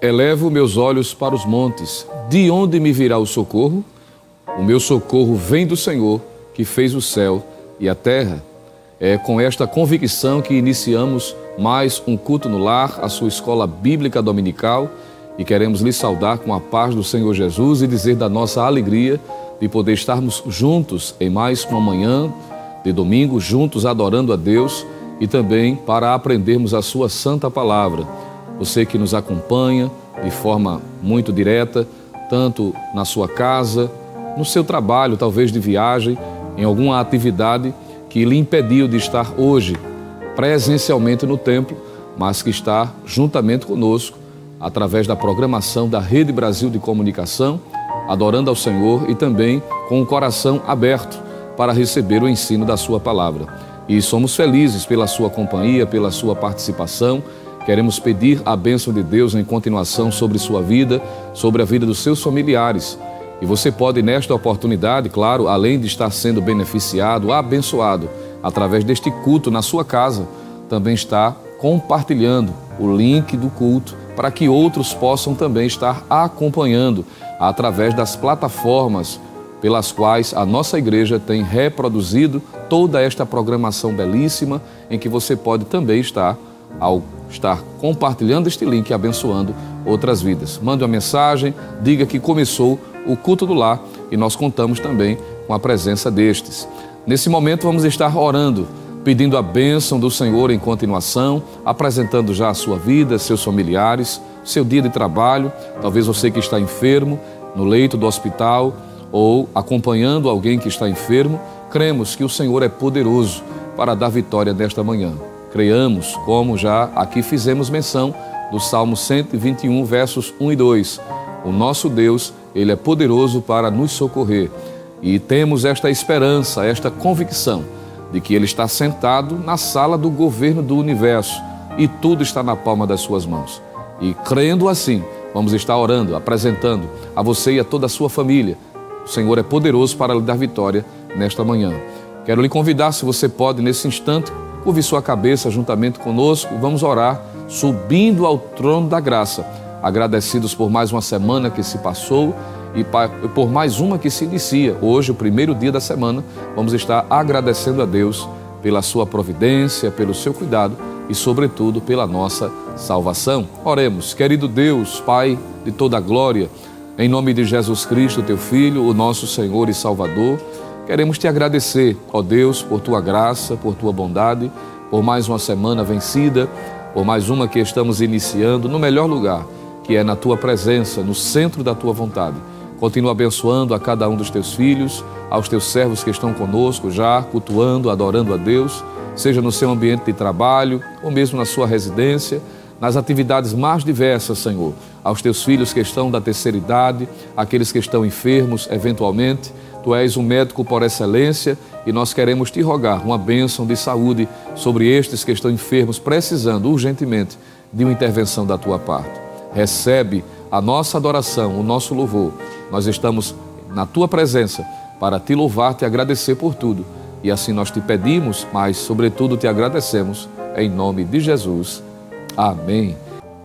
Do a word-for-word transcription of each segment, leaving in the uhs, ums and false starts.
Elevo meus olhos para os montes. De onde me virá o socorro? O meu socorro vem do Senhor, que fez o céu e a terra. É com esta convicção que iniciamos mais um culto no lar, a sua escola bíblica dominical, e queremos lhe saudar com a paz do Senhor Jesus e dizer da nossa alegria de poder estarmos juntos em mais uma manhã de domingo, juntos adorando a Deus e também para aprendermos a sua santa palavra. Você que nos acompanha de forma muito direta, tanto na sua casa, no seu trabalho, talvez de viagem, em alguma atividade que lhe impediu de estar hoje presencialmente no templo, mas que está juntamente conosco através da programação da Rede Brasil de Comunicação, adorando ao Senhor e também com o coração aberto para receber o ensino da sua palavra. E somos felizes pela sua companhia, pela sua participação. Queremos pedir a bênção de Deus em continuação sobre sua vida, sobre a vida dos seus familiares. E você pode, nesta oportunidade, claro, além de estar sendo beneficiado, abençoado, através deste culto na sua casa, também está compartilhando o link do culto para que outros possam também estar acompanhando através das plataformas pelas quais a nossa igreja tem reproduzido toda esta programação belíssima, em que você pode também estar, ao estar compartilhando este link e abençoando outras vidas. Mande uma mensagem, diga que começou o culto do lar e nós contamos também com a presença destes. Nesse momento vamos estar orando, pedindo a bênção do Senhor em continuação, apresentando já a sua vida, seus familiares, seu dia de trabalho, talvez você que está enfermo, no leito do hospital ou acompanhando alguém que está enfermo. Cremos que o Senhor é poderoso para dar vitória nesta manhã. Creiamos, como já aqui fizemos menção, do Salmo cento e vinte e um, versos um e dois. O nosso Deus, Ele é poderoso para nos socorrer. E temos esta esperança, esta convicção de que Ele está sentado na sala do governo do universo e tudo está na palma das suas mãos. E crendo assim, vamos estar orando, apresentando a você e a toda a sua família. O Senhor é poderoso para lhe dar vitória nesta manhã. Quero lhe convidar, se você pode, nesse instante, curve sua cabeça juntamente conosco. Vamos orar, subindo ao trono da graça, agradecidos por mais uma semana que se passou e por mais uma que se inicia. Hoje, o primeiro dia da semana, vamos estar agradecendo a Deus pela sua providência, pelo seu cuidado e, sobretudo, pela nossa salvação. Oremos. Querido Deus, Pai de toda a glória, em nome de Jesus Cristo, teu Filho, o nosso Senhor e Salvador, queremos te agradecer, ó Deus, por tua graça, por tua bondade, por mais uma semana vencida, por mais uma que estamos iniciando no melhor lugar, que é na tua presença, no centro da tua vontade. Continua abençoando a cada um dos teus filhos, aos teus servos que estão conosco já, cultuando, adorando a Deus, seja no seu ambiente de trabalho ou mesmo na sua residência, nas atividades mais diversas, Senhor. Aos teus filhos que estão da terceira idade, aqueles que estão enfermos eventualmente. Tu és um médico por excelência e nós queremos te rogar uma bênção de saúde sobre estes que estão enfermos, precisando urgentemente de uma intervenção da tua parte. Recebe a nossa adoração, o nosso louvor. Nós estamos na tua presença para te louvar, te agradecer por tudo. E assim nós te pedimos, mas sobretudo te agradecemos, em nome de Jesus. Amém.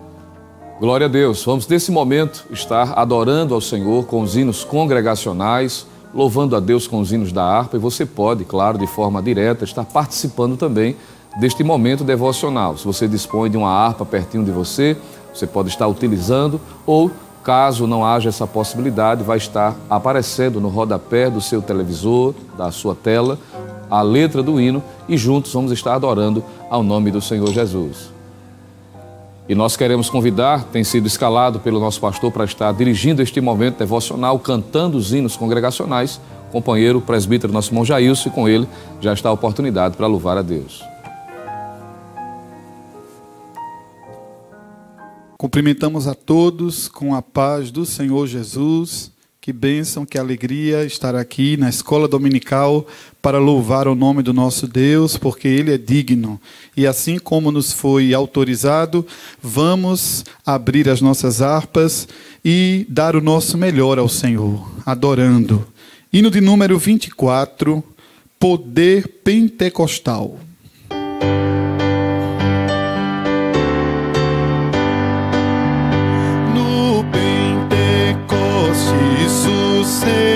Glória a Deus. Vamos nesse momento estar adorando ao Senhor com os hinos congregacionais, louvando a Deus com os hinos da harpa, e você pode, claro, de forma direta, estar participando também deste momento devocional. Se você dispõe de uma harpa pertinho de você, você pode estar utilizando, ou caso não haja essa possibilidade, vai estar aparecendo no rodapé do seu televisor, da sua tela, a letra do hino, e juntos vamos estar adorando ao nome do Senhor Jesus. E nós queremos convidar, tem sido escalado pelo nosso pastor para estar dirigindo este momento devocional, cantando os hinos congregacionais, o companheiro, o presbítero, nosso irmão Jailson, e com ele já está a oportunidade para louvar a Deus. Cumprimentamos a todos com a paz do Senhor Jesus. Que bênção, que alegria estar aqui na escola dominical para louvar o nome do nosso Deus, porque Ele é digno. E assim como nos foi autorizado, vamos abrir as nossas harpas e dar o nosso melhor ao Senhor, adorando. Hino de número vinte e quatro, Poder Pentecostal.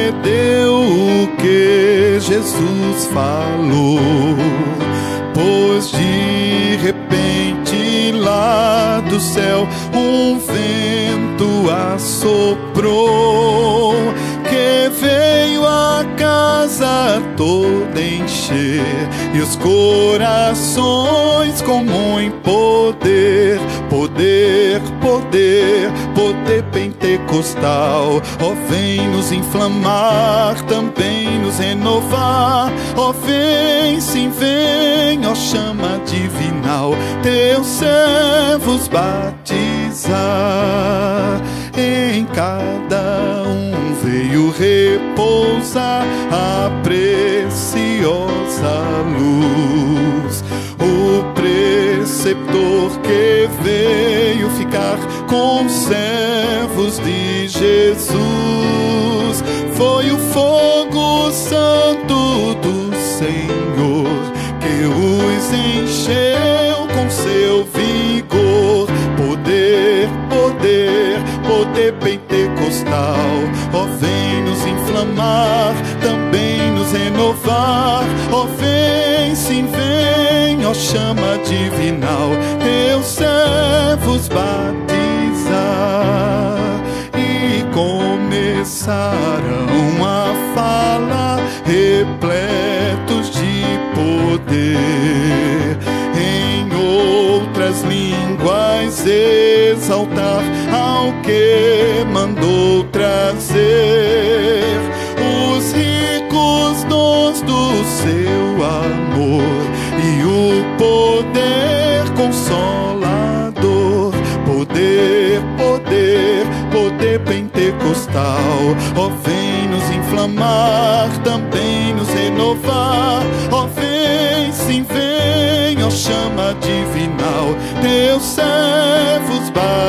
sucedeu o que Jesus falou, pois de repente lá do céu um vento assoprou, que veio a casa toda encher, e os corações com muito poder, poder, poder, poder pentecostal. Ó, vem nos inflamar, também nos renovar. Ó, vem, sim, vem, ó, chama divinal, teus servos batizar. Em cada um veio repousar a preciosa luz. O preceptor que veio ficar com os servos de Jesus foi o fogo santo do Senhor, que os encheu com seu vigor. Poder, poder, poder pentecostal. Ó, vem nos inflamar, também nos renovar. Ó, vem, sim, vem, ó, chama divinal, teus servos batizar. E começaram a falar, repletos de poder, em outras línguas exaltar ao que mandou trazer os ricos dons do seu amor e o poder consolador. Poder, poder, poder pentecostal. Ó, vem nos inflamar, também nos renovar. Ó, vem, sim, vem, ó, chama divinal, teus servos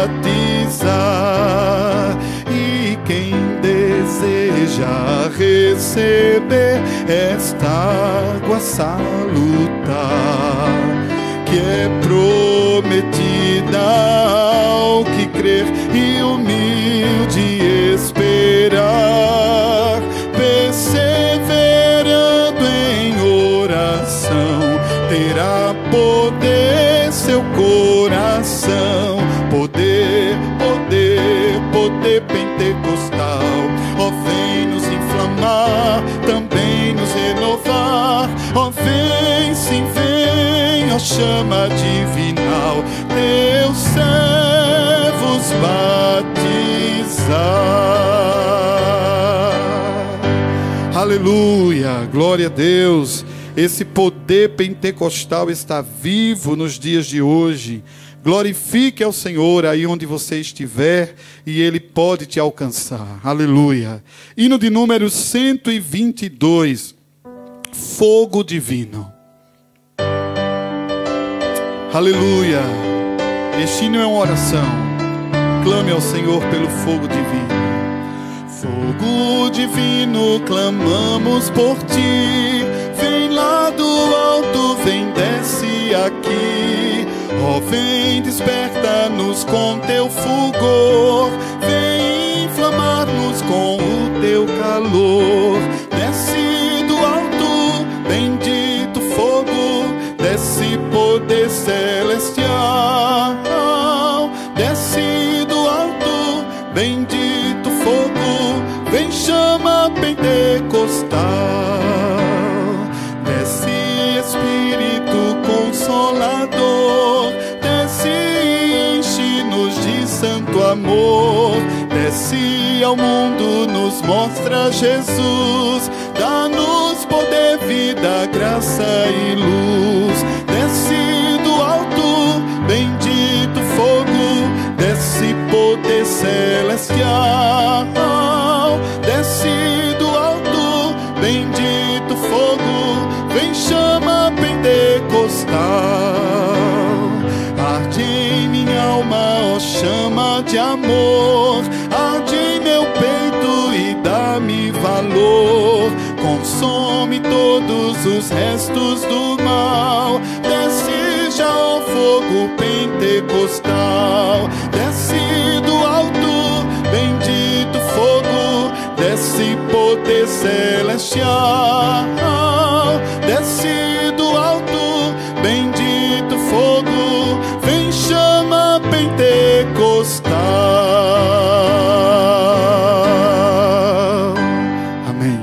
batizar. E quem deseja receber esta água salutar, que é prometida ao que crer e humilde esperar, perseverando em oração, terá poder seu coração. Poder, poder, poder pentecostal. Ó, vem nos inflamar, também nos renovar. Ó, vem, sim, vem, ó, chama divinal, teus servos batizar. Aleluia, glória a Deus. Esse poder pentecostal está vivo nos dias de hoje. Glorifique ao Senhor aí onde você estiver e Ele pode te alcançar. Aleluia. Hino de número cento e vinte e dois. Fogo divino. Aleluia. Este hino é uma oração. Clame ao Senhor pelo fogo divino. Fogo divino, clamamos por ti. Vem lá do alto, vem, desce aqui. Ó, vem, desperta-nos com teu fulgor. Vem inflamar-nos com o teu calor. Desce do alto, bendito fogo. Desce poder celestial. Desce do alto, bendito fogo. Vem, chama pentecostal. Desce Espírito Consolador. Desce e enche-nos de santo amor. Desce ao mundo, nos mostra Jesus. Dá-nos poder, vida, graça e luz. Desce do alto, bendito fogo. Desce poder celestial. Desce do alto, bendito fogo. Vem, chama pentecostal. Arde em minha alma, ó chama de amor. Arde em meu peito e dá-me valor. Consome todos os restos do mal. Desce já o fogo pentecostal. Desce do alto, bendito fogo. Desce e poder celestial, desce do alto, bendito fogo, vem chama pentecostal. Amém.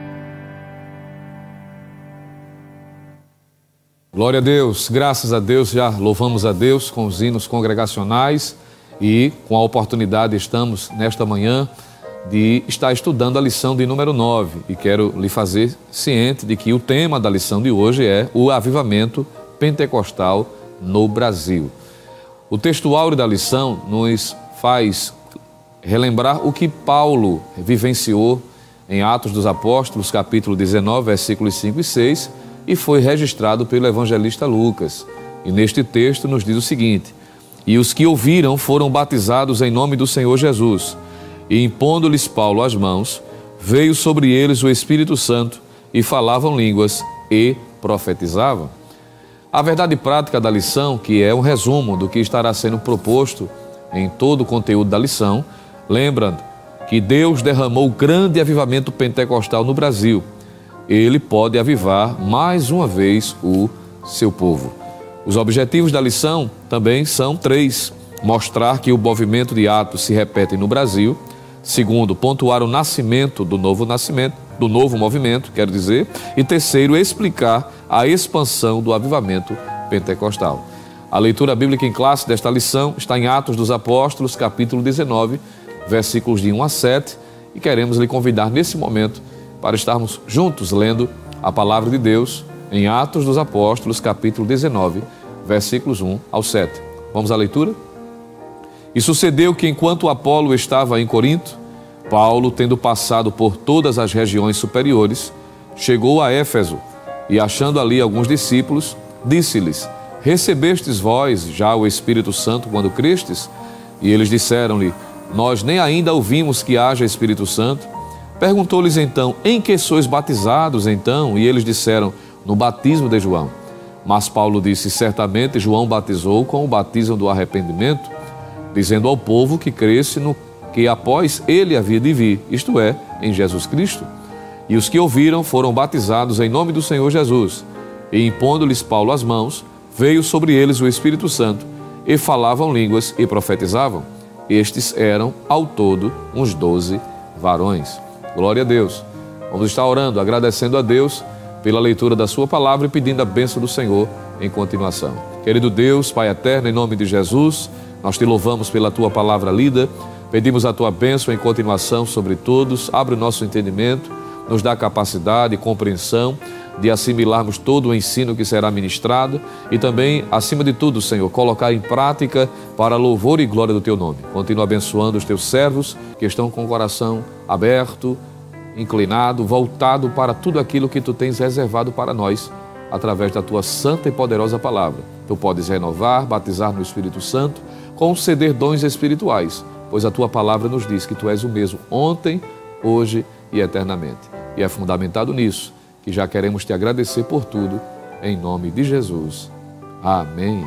Glória a Deus, graças a Deus, já louvamos a Deus com os hinos congregacionais e com a oportunidade estamos nesta manhã de estar estudando a lição de número nove e quero lhe fazer ciente de que o tema da lição de hoje é o avivamento pentecostal no Brasil. O texto áureo da lição nos faz relembrar o que Paulo vivenciou em Atos dos Apóstolos, capítulo dezenove, versículos cinco e seis, e foi registrado pelo evangelista Lucas. E neste texto nos diz o seguinte: e os que ouviram foram batizados em nome do Senhor Jesus, e impondo-lhes Paulo as mãos, veio sobre eles o Espírito Santo, e falavam línguas e profetizavam. A verdade prática da lição, que é um resumo do que estará sendo proposto em todo o conteúdo da lição, lembra que Deus derramou grande avivamento pentecostal no Brasil. Ele pode avivar mais uma vez o seu povo. Os objetivos da lição também são três: mostrar que o movimento de Atos se repete no Brasil; segundo, pontuar o nascimento do novo nascimento, do novo movimento, quero dizer; e terceiro, explicar a expansão do avivamento pentecostal. A leitura bíblica em classe desta lição está em Atos dos Apóstolos, capítulo dezenove, versículos de um a sete, e queremos lhe convidar nesse momento para estarmos juntos lendo a palavra de Deus em Atos dos Apóstolos, capítulo dezenove, versículos um ao sete. Vamos à leitura? E sucedeu que, enquanto Apolo estava em Corinto, Paulo, tendo passado por todas as regiões superiores, chegou a Éfeso e, achando ali alguns discípulos, disse-lhes: recebestes vós já o Espírito Santo quando crestes? E eles disseram-lhe: nós nem ainda ouvimos que haja Espírito Santo. Perguntou-lhes então: em que sois batizados então? E eles disseram: no batismo de João. Mas Paulo disse: certamente João batizou com o batismo do arrependimento, dizendo ao povo que cresce no que após ele havia de vir, isto é, em Jesus Cristo. E os que ouviram foram batizados em nome do Senhor Jesus. E impondo-lhes Paulo as mãos, veio sobre eles o Espírito Santo, e falavam línguas e profetizavam. Estes eram, ao todo, uns doze varões. Glória a Deus. Vamos estar orando, agradecendo a Deus pela leitura da sua palavra e pedindo a bênção do Senhor em continuação. Querido Deus, Pai eterno, em nome de Jesus, nós te louvamos pela tua palavra lida, pedimos a tua bênção em continuação sobre todos. Abre o nosso entendimento, nos dá capacidade e compreensão de assimilarmos todo o ensino que será ministrado e também, acima de tudo, Senhor, colocar em prática para louvor e glória do teu nome. Continua abençoando os teus servos que estão com o coração aberto, inclinado, voltado para tudo aquilo que tu tens reservado para nós através da tua santa e poderosa palavra. Tu podes renovar, batizar no Espírito Santo, conceder dons espirituais, pois a tua palavra nos diz que tu és o mesmo ontem, hoje e eternamente. E é fundamentado nisso que já queremos te agradecer por tudo, em nome de Jesus. Amém.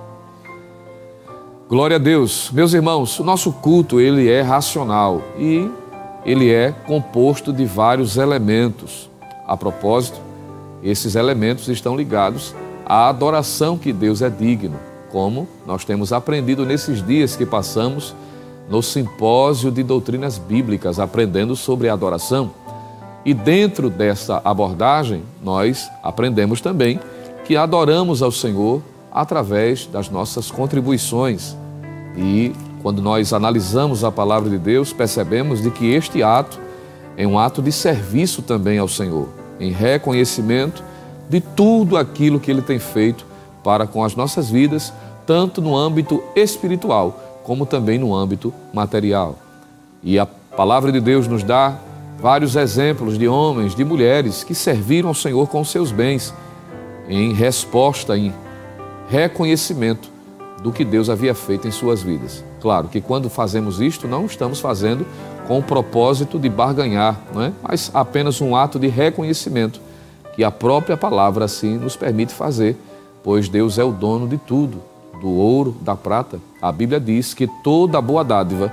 Glória a Deus. Meus irmãos, o nosso culto, ele é racional e ele é composto de vários elementos. A propósito, esses elementos estão ligados à adoração que Deus é digno, como nós temos aprendido nesses dias que passamos no simpósio de doutrinas bíblicas, aprendendo sobre a adoração. E dentro dessa abordagem, nós aprendemos também que adoramos ao Senhor através das nossas contribuições. E quando nós analisamos a palavra de Deus, percebemos de que este ato é um ato de serviço também ao Senhor, em reconhecimento de tudo aquilo que Ele tem feito para com as nossas vidas, tanto no âmbito espiritual, como também no âmbito material. E a palavra de Deus nos dá vários exemplos de homens, de mulheres que serviram ao Senhor com seus bens, em resposta, em reconhecimento do que Deus havia feito em suas vidas. Claro que quando fazemos isto, não estamos fazendo com o propósito de barganhar, não é? Mas apenas um ato de reconhecimento que a própria palavra assim nos permite fazer, pois Deus é o dono de tudo, do ouro, da prata. A Bíblia diz que toda boa dádiva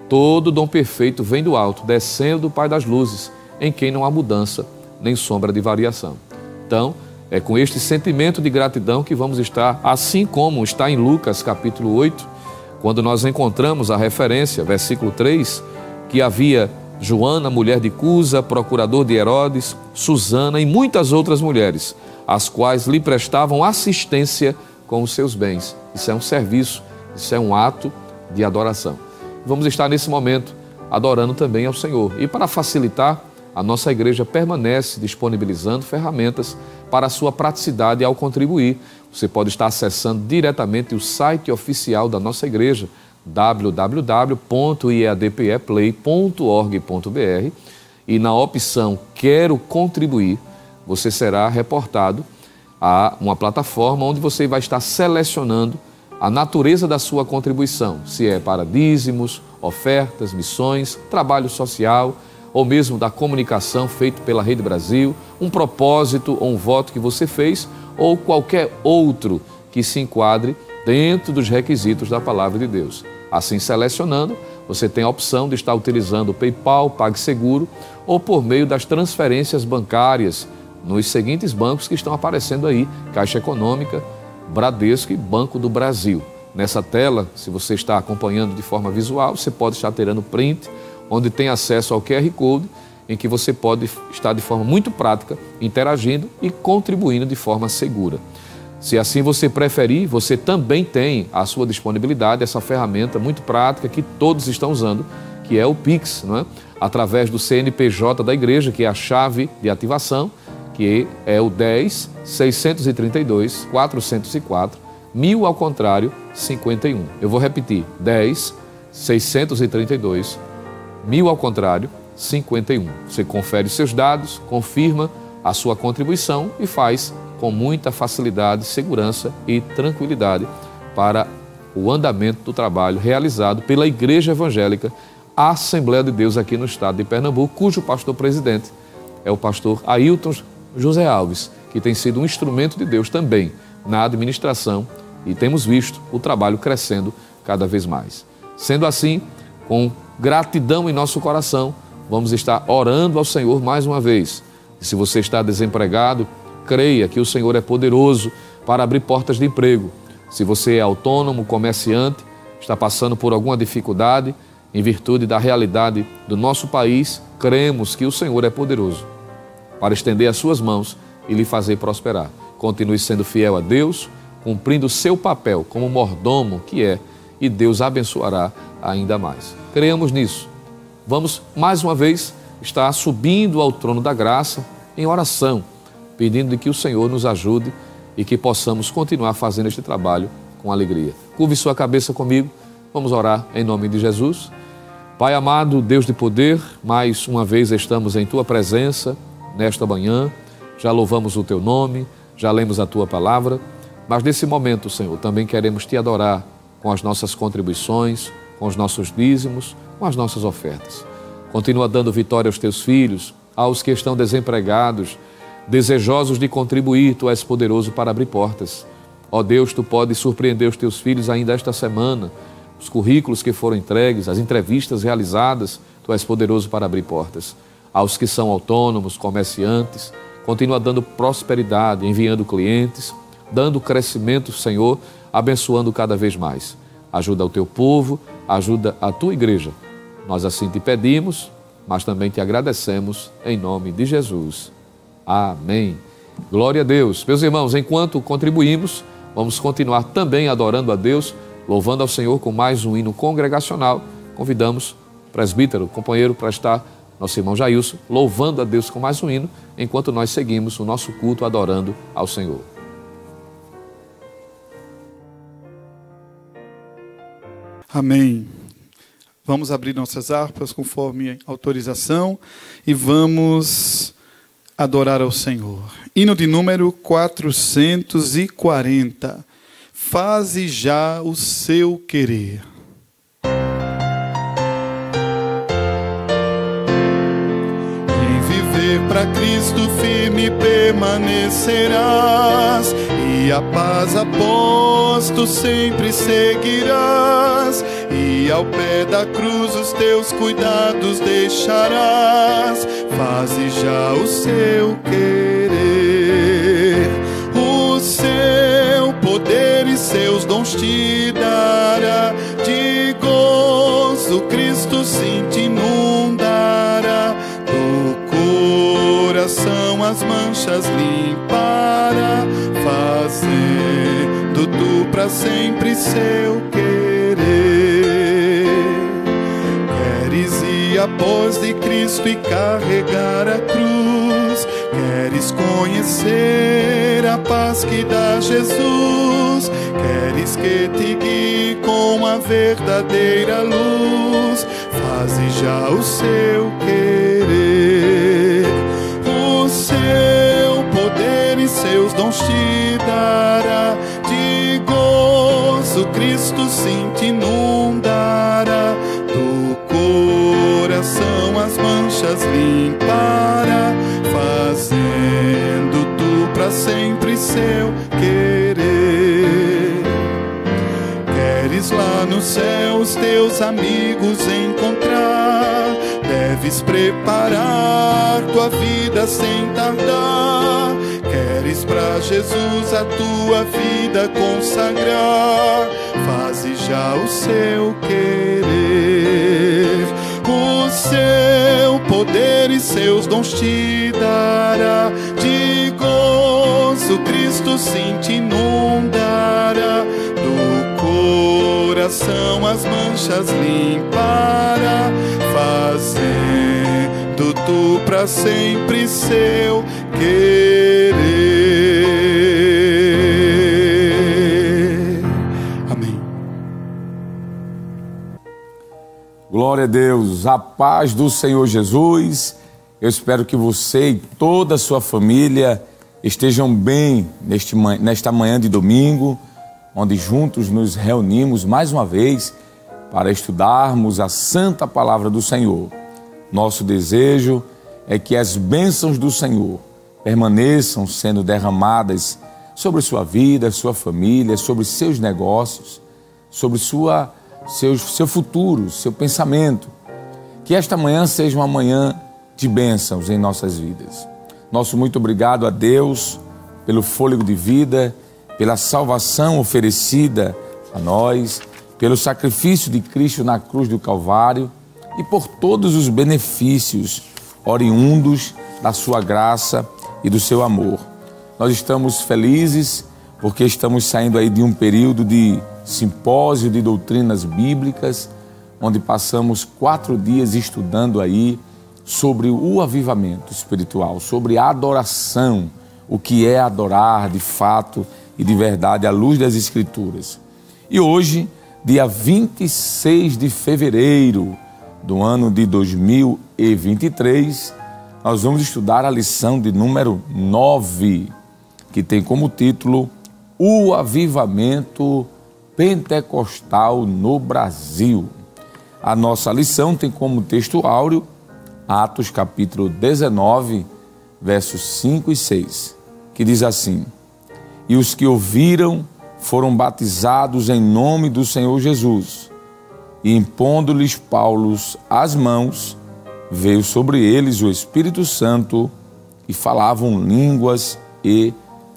Todo dom perfeito vem do alto, descendo do Pai das luzes, em quem não há mudança nem sombra de variação. Então, é com este sentimento de gratidão que vamos estar, assim como está em Lucas capítulo oito, quando nós encontramos a referência, versículo três, que havia Joana, mulher de Cusa, procurador de Herodes, Susana e muitas outras mulheres, as quais lhe prestavam assistência com os seus bens. Isso é um serviço, isso é um ato de adoração. Vamos estar nesse momento adorando também ao Senhor. E para facilitar, a nossa igreja permanece disponibilizando ferramentas para a sua praticidade ao contribuir. Você pode estar acessando diretamente o site oficial da nossa igreja, w w w ponto i a d p e play ponto org ponto b r, e na opção Quero Contribuir, você será reportado a uma plataforma onde você vai estar selecionando a natureza da sua contribuição, se é para dízimos, ofertas, missões, trabalho social, ou mesmo da comunicação feita pela Rede Brasil, um propósito ou um voto que você fez, ou qualquer outro que se enquadre dentro dos requisitos da Palavra de Deus. Assim, selecionando, você tem a opção de estar utilizando o PayPal, PagSeguro, ou por meio das transferências bancárias nos seguintes bancos que estão aparecendo aí: Caixa Econômica, Bradesco e Banco do Brasil. Nessa tela, se você está acompanhando de forma visual, você pode estar tirando print, onde tem acesso ao Q R Code, em que você pode estar de forma muito prática, interagindo e contribuindo de forma segura. Se assim você preferir, você também tem à sua disponibilidade essa ferramenta muito prática que todos estão usando, que é o Pix, não é? Através do C N P J da igreja, que é a chave de ativação, que é o dez, seiscentos e trinta e dois, quatrocentos e quatro, mil ao contrário, cinquenta e um. Eu vou repetir, dez, seiscentos e trinta e dois, mil ao contrário, cinquenta e um. Você confere os seus dados, confirma a sua contribuição e faz com muita facilidade, segurança e tranquilidade para o andamento do trabalho realizado pela Igreja Evangélica Assembleia de Deus aqui no estado de Pernambuco, cujo pastor-presidente é o pastor Ailton José Alves, que tem sido um instrumento de Deus também na administração, e temos visto o trabalho crescendo cada vez mais. Sendo assim, com gratidão em nosso coração, vamos estar orando ao Senhor mais uma vez. E se você está desempregado, creia que o Senhor é poderoso para abrir portas de emprego. Se você é autônomo, comerciante, está passando por alguma dificuldade, em virtude da realidade do nosso país, cremos que o Senhor é poderoso para estender as suas mãos e lhe fazer prosperar. Continue sendo fiel a Deus, cumprindo o seu papel como mordomo que é, e Deus abençoará ainda mais. Creamos nisso. Vamos, mais uma vez, estar subindo ao trono da graça em oração, pedindo que o Senhor nos ajude e que possamos continuar fazendo este trabalho com alegria. Curve sua cabeça comigo, vamos orar em nome de Jesus. Pai amado, Deus de poder, mais uma vez estamos em Tua presença nesta manhã, já louvamos o Teu nome, já lemos a Tua palavra, mas nesse momento, Senhor, também queremos Te adorar com as nossas contribuições, com os nossos dízimos, com as nossas ofertas. Continua dando vitória aos Teus filhos, aos que estão desempregados, desejosos de contribuir. Tu és poderoso para abrir portas. Ó Deus, Tu podes surpreender os Teus filhos ainda esta semana, os currículos que foram entregues, as entrevistas realizadas, Tu és poderoso para abrir portas. Aos que são autônomos, comerciantes, continua dando prosperidade, enviando clientes, dando crescimento, Senhor, abençoando cada vez mais. Ajuda o Teu povo, ajuda a Tua igreja. Nós assim Te pedimos, mas também Te agradecemos em nome de Jesus. Amém. Glória a Deus. Meus irmãos, enquanto contribuímos, vamos continuar também adorando a Deus, louvando ao Senhor com mais um hino congregacional. Convidamos o presbítero, o companheiro, para estar, nosso irmão Jailson, louvando a Deus com mais um hino, enquanto nós seguimos o nosso culto adorando ao Senhor. Amém. Vamos abrir nossas harpas conforme autorização e vamos adorar ao Senhor. Hino de número quatrocentos e quarenta. Faze já o seu querer. Em viver para Cristo firme permanecerás, e a paz após tu sempre seguirás, e e ao pé da cruz os teus cuidados deixarás. Faze já o seu querer, o seu poder e seus dons te dará. De gozo Cristo sim te inundará, do coração as manchas limpará, fazendo tu para sempre seu querer. Queres ir após de Cristo e carregar a cruz, queres conhecer a paz que dá Jesus, queres que te guie com a verdadeira luz. Faze já o seu querer, o seu poder e seus dons te dará. De gozo Cristo sim te inundará, do coração as manchas limpará, fazendo tu para sempre seu querer. Queres lá no céu os teus amigos encontrar, deves preparar tua vida sem tardar. Queres pra Jesus a tua vida consagrar, faze já o seu querer, o seu poder e seus dons te dará. De gozo Cristo sim te inundará, do coração as manchas limpará, fazendo tu pra sempre seu querer. Amém. Glória a Deus, a paz do Senhor Jesus. Eu espero que você e toda a sua família estejam bem neste, nesta manhã de domingo, onde juntos nos reunimos mais uma vez para estudarmos a santa palavra do Senhor. Nosso desejo é que as bênçãos do Senhor permaneçam sendo derramadas sobre sua vida, sua família, sobre seus negócios, sobre sua, seu, seu futuro, seu pensamento. Que esta manhã seja uma manhã de bênçãos em nossas vidas. Nosso muito obrigado a Deus pelo fôlego de vida, pela salvação oferecida a nós, pelo sacrifício de Cristo na cruz do Calvário e por todos os benefícios oriundos da sua graça e do seu amor. Nós estamos felizes porque estamos saindo aí de um período de simpósio de doutrinas bíblicas, onde passamos quatro dias estudando aí sobre o avivamento espiritual, sobre a adoração, o que é adorar de fato e de verdade à luz das Escrituras. E hoje, dia vinte e seis de fevereiro do ano de dois mil e vinte e três, nós vamos estudar a lição de número nove, que tem como título O Avivamento Pentecostal no Brasil. A nossa lição tem como texto áureo Atos capítulo dezenove, versos cinco e seis, que diz assim: E os que ouviram foram batizados em nome do Senhor Jesus, e impondo-lhes Paulo as mãos, veio sobre eles o Espírito Santo, e falavam línguas e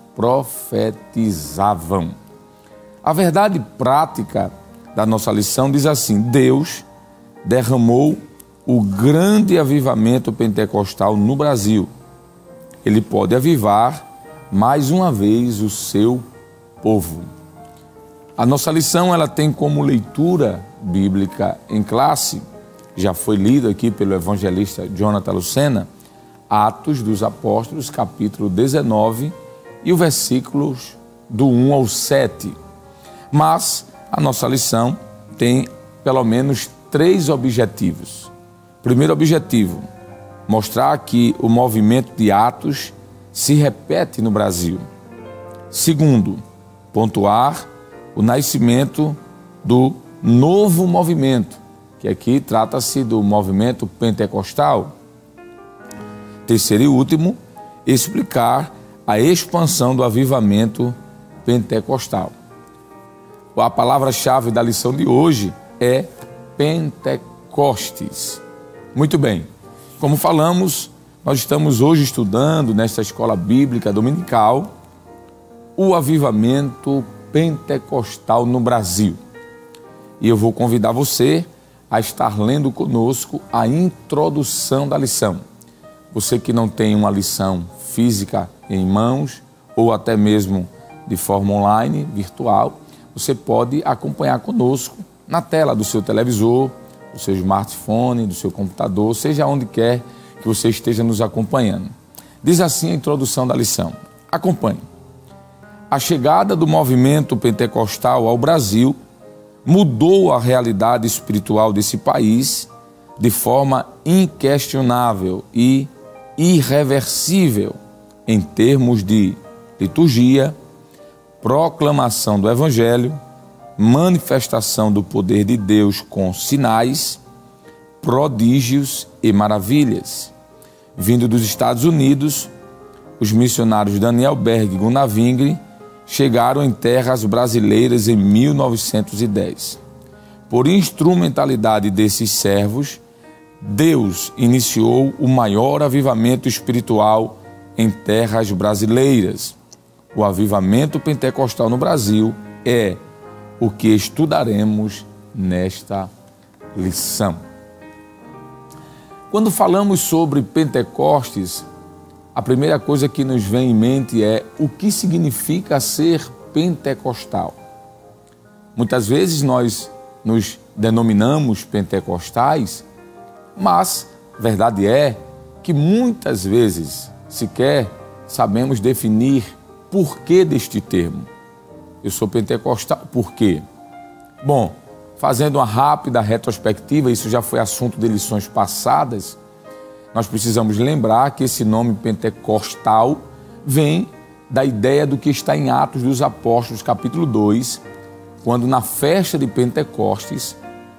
profetizavam. A verdade prática da nossa lição diz assim: Deus derramou o grande avivamento pentecostal no Brasil. Ele pode avivar mais uma vez o seu povo. A nossa lição ela tem como leitura bíblica em classe, já foi lido aqui pelo evangelista Jonathan Lucena, Atos dos Apóstolos, capítulo dezenove, e o versículos do um ao sete. Mas a nossa lição tem pelo menos três objetivos. Primeiro objetivo, mostrar que o movimento de Atos se repete no Brasil. Segundo, pontuar o nascimento do novo movimento, que aqui trata-se do movimento pentecostal. Terceiro e último, explicar a expansão do avivamento pentecostal. A palavra-chave da lição de hoje é Pentecostes. Muito bem, como falamos, nós estamos hoje estudando nesta escola bíblica dominical o avivamento pentecostal no Brasil. E eu vou convidar você a estar lendo conosco a introdução da lição. Você que não tem uma lição física em mãos ou até mesmo de forma online, virtual, você pode acompanhar conosco na tela do seu televisor, do seu smartphone, do seu computador, seja onde quer que você esteja nos acompanhando. Diz assim a introdução da lição. Acompanhe. A chegada do movimento pentecostal ao Brasil mudou a realidade espiritual desse país de forma inquestionável e irreversível em termos de liturgia, proclamação do Evangelho, manifestação do poder de Deus com sinais, prodígios e maravilhas. Vindo dos Estados Unidos, os missionários Daniel Berg e Gunnar Wingre chegaram em terras brasileiras em mil novecentos e dez. Por instrumentalidade desses servos, Deus iniciou o maior avivamento espiritual em terras brasileiras. O avivamento pentecostal no Brasil é o que estudaremos nesta lição. Quando falamos sobre Pentecostes, a primeira coisa que nos vem em mente é o que significa ser pentecostal. Muitas vezes nós nos denominamos pentecostais, mas a verdade é que muitas vezes sequer sabemos definir por que deste termo. Eu sou pentecostal, por quê? Bom, fazendo uma rápida retrospectiva, isso já foi assunto de lições passadas, nós precisamos lembrar que esse nome pentecostal vem da ideia do que está em Atos dos Apóstolos, capítulo dois, quando na festa de Pentecostes,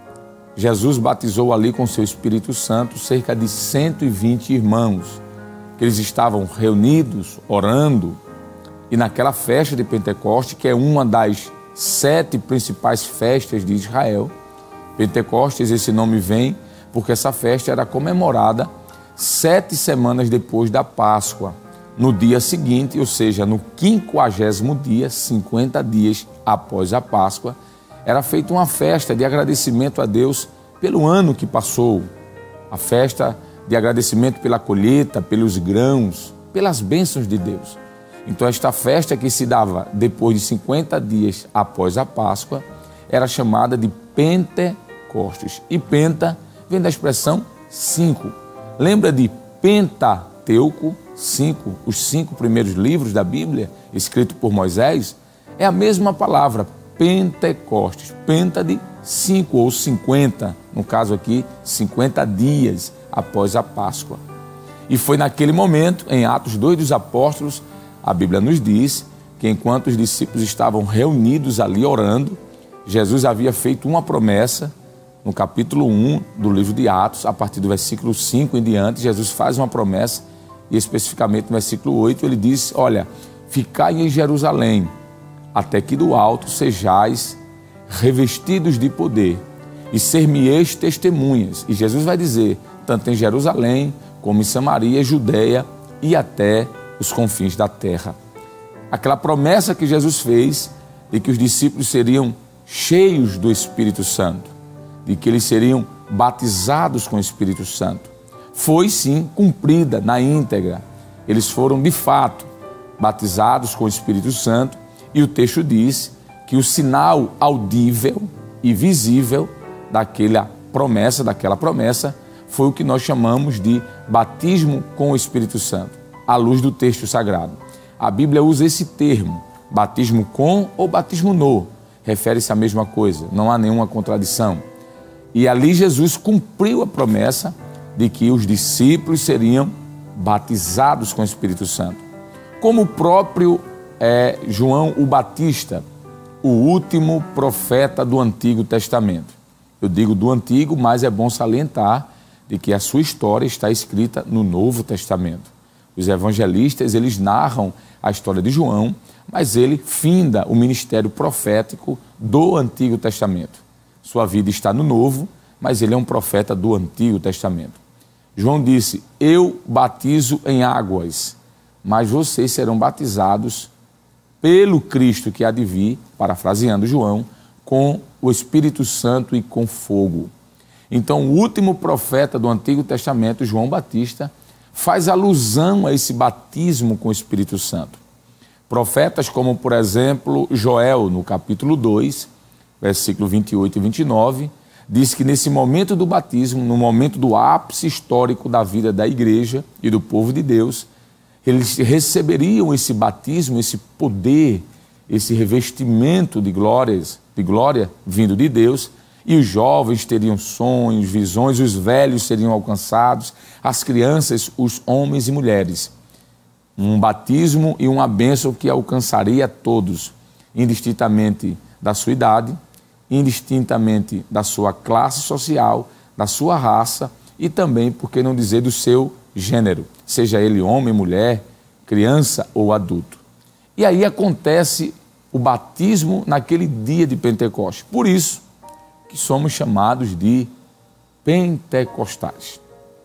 Jesus batizou ali com seu Espírito Santo cerca de cento e vinte irmãos, que eles estavam reunidos, orando, e naquela festa de Pentecostes, que é uma das sete principais festas de Israel, Pentecostes, esse nome vem porque essa festa era comemorada sete semanas depois da Páscoa. No dia seguinte, ou seja, no quinquagésimo dia, cinquenta dias após a Páscoa, era feita uma festa de agradecimento a Deus pelo ano que passou. A festa de agradecimento pela colheita, pelos grãos, pelas bênçãos de Deus. Então esta festa que se dava depois de cinquenta dias após a Páscoa, era chamada de Pentecostes. E penta vem da expressão cinco. Lembra de Pentateuco, cinco, os cinco primeiros livros da Bíblia, escrito por Moisés? É a mesma palavra, Pentecostes. Penta de cinco ou cinquenta, no caso aqui, cinquenta dias após a Páscoa. E foi naquele momento, em Atos dois dos Apóstolos, a Bíblia nos diz que enquanto os discípulos estavam reunidos ali orando, Jesus havia feito uma promessa. No capítulo um do livro de Atos, a partir do versículo cinco em diante, Jesus faz uma promessa, e especificamente no versículo oito, ele diz, olha, ficai em Jerusalém, até que do alto sejais revestidos de poder, e ser-me-eis testemunhas. E Jesus vai dizer, tanto em Jerusalém, como em Samaria, Judeia e até os confins da terra. Aquela promessa que Jesus fez de que os discípulos seriam cheios do Espírito Santo, de que eles seriam batizados com o Espírito Santo, foi sim cumprida na íntegra. Eles foram de fato batizados com o Espírito Santo, e o texto diz que o sinal audível e visível daquela promessa, daquela promessa, foi o que nós chamamos de batismo com o Espírito Santo, à luz do texto sagrado. A Bíblia usa esse termo, batismo com ou batismo no, refere-se à mesma coisa, não há nenhuma contradição. E ali Jesus cumpriu a promessa de que os discípulos seriam batizados com o Espírito Santo. Como o próprio é, João o Batista, o último profeta do Antigo Testamento. Eu digo do Antigo, mas é bom salientar de que a sua história está escrita no Novo Testamento. Os evangelistas, eles narram a história de João, mas ele finda o ministério profético do Antigo Testamento. Sua vida está no Novo, mas ele é um profeta do Antigo Testamento. João disse: eu batizo em águas, mas vocês serão batizados pelo Cristo que há de vir, parafraseando João, com o Espírito Santo e com fogo. Então, o último profeta do Antigo Testamento, João Batista, faz alusão a esse batismo com o Espírito Santo. Profetas como, por exemplo, Joel, no capítulo dois, versículo vinte e oito e vinte e nove, diz que nesse momento do batismo, no momento do ápice histórico da vida da igreja e do povo de Deus, eles receberiam esse batismo, esse poder, esse revestimento de glórias, de glória vindo de Deus, e os jovens teriam sonhos, visões, os velhos seriam alcançados, as crianças, os homens e mulheres. Um batismo e uma bênção que alcançaria todos, indistintamente da sua idade, indistintamente da sua classe social, da sua raça e também, por que não dizer, do seu gênero, seja ele homem, mulher, criança ou adulto. E aí acontece o batismo naquele dia de Pentecostes. Por isso que somos chamados de pentecostais.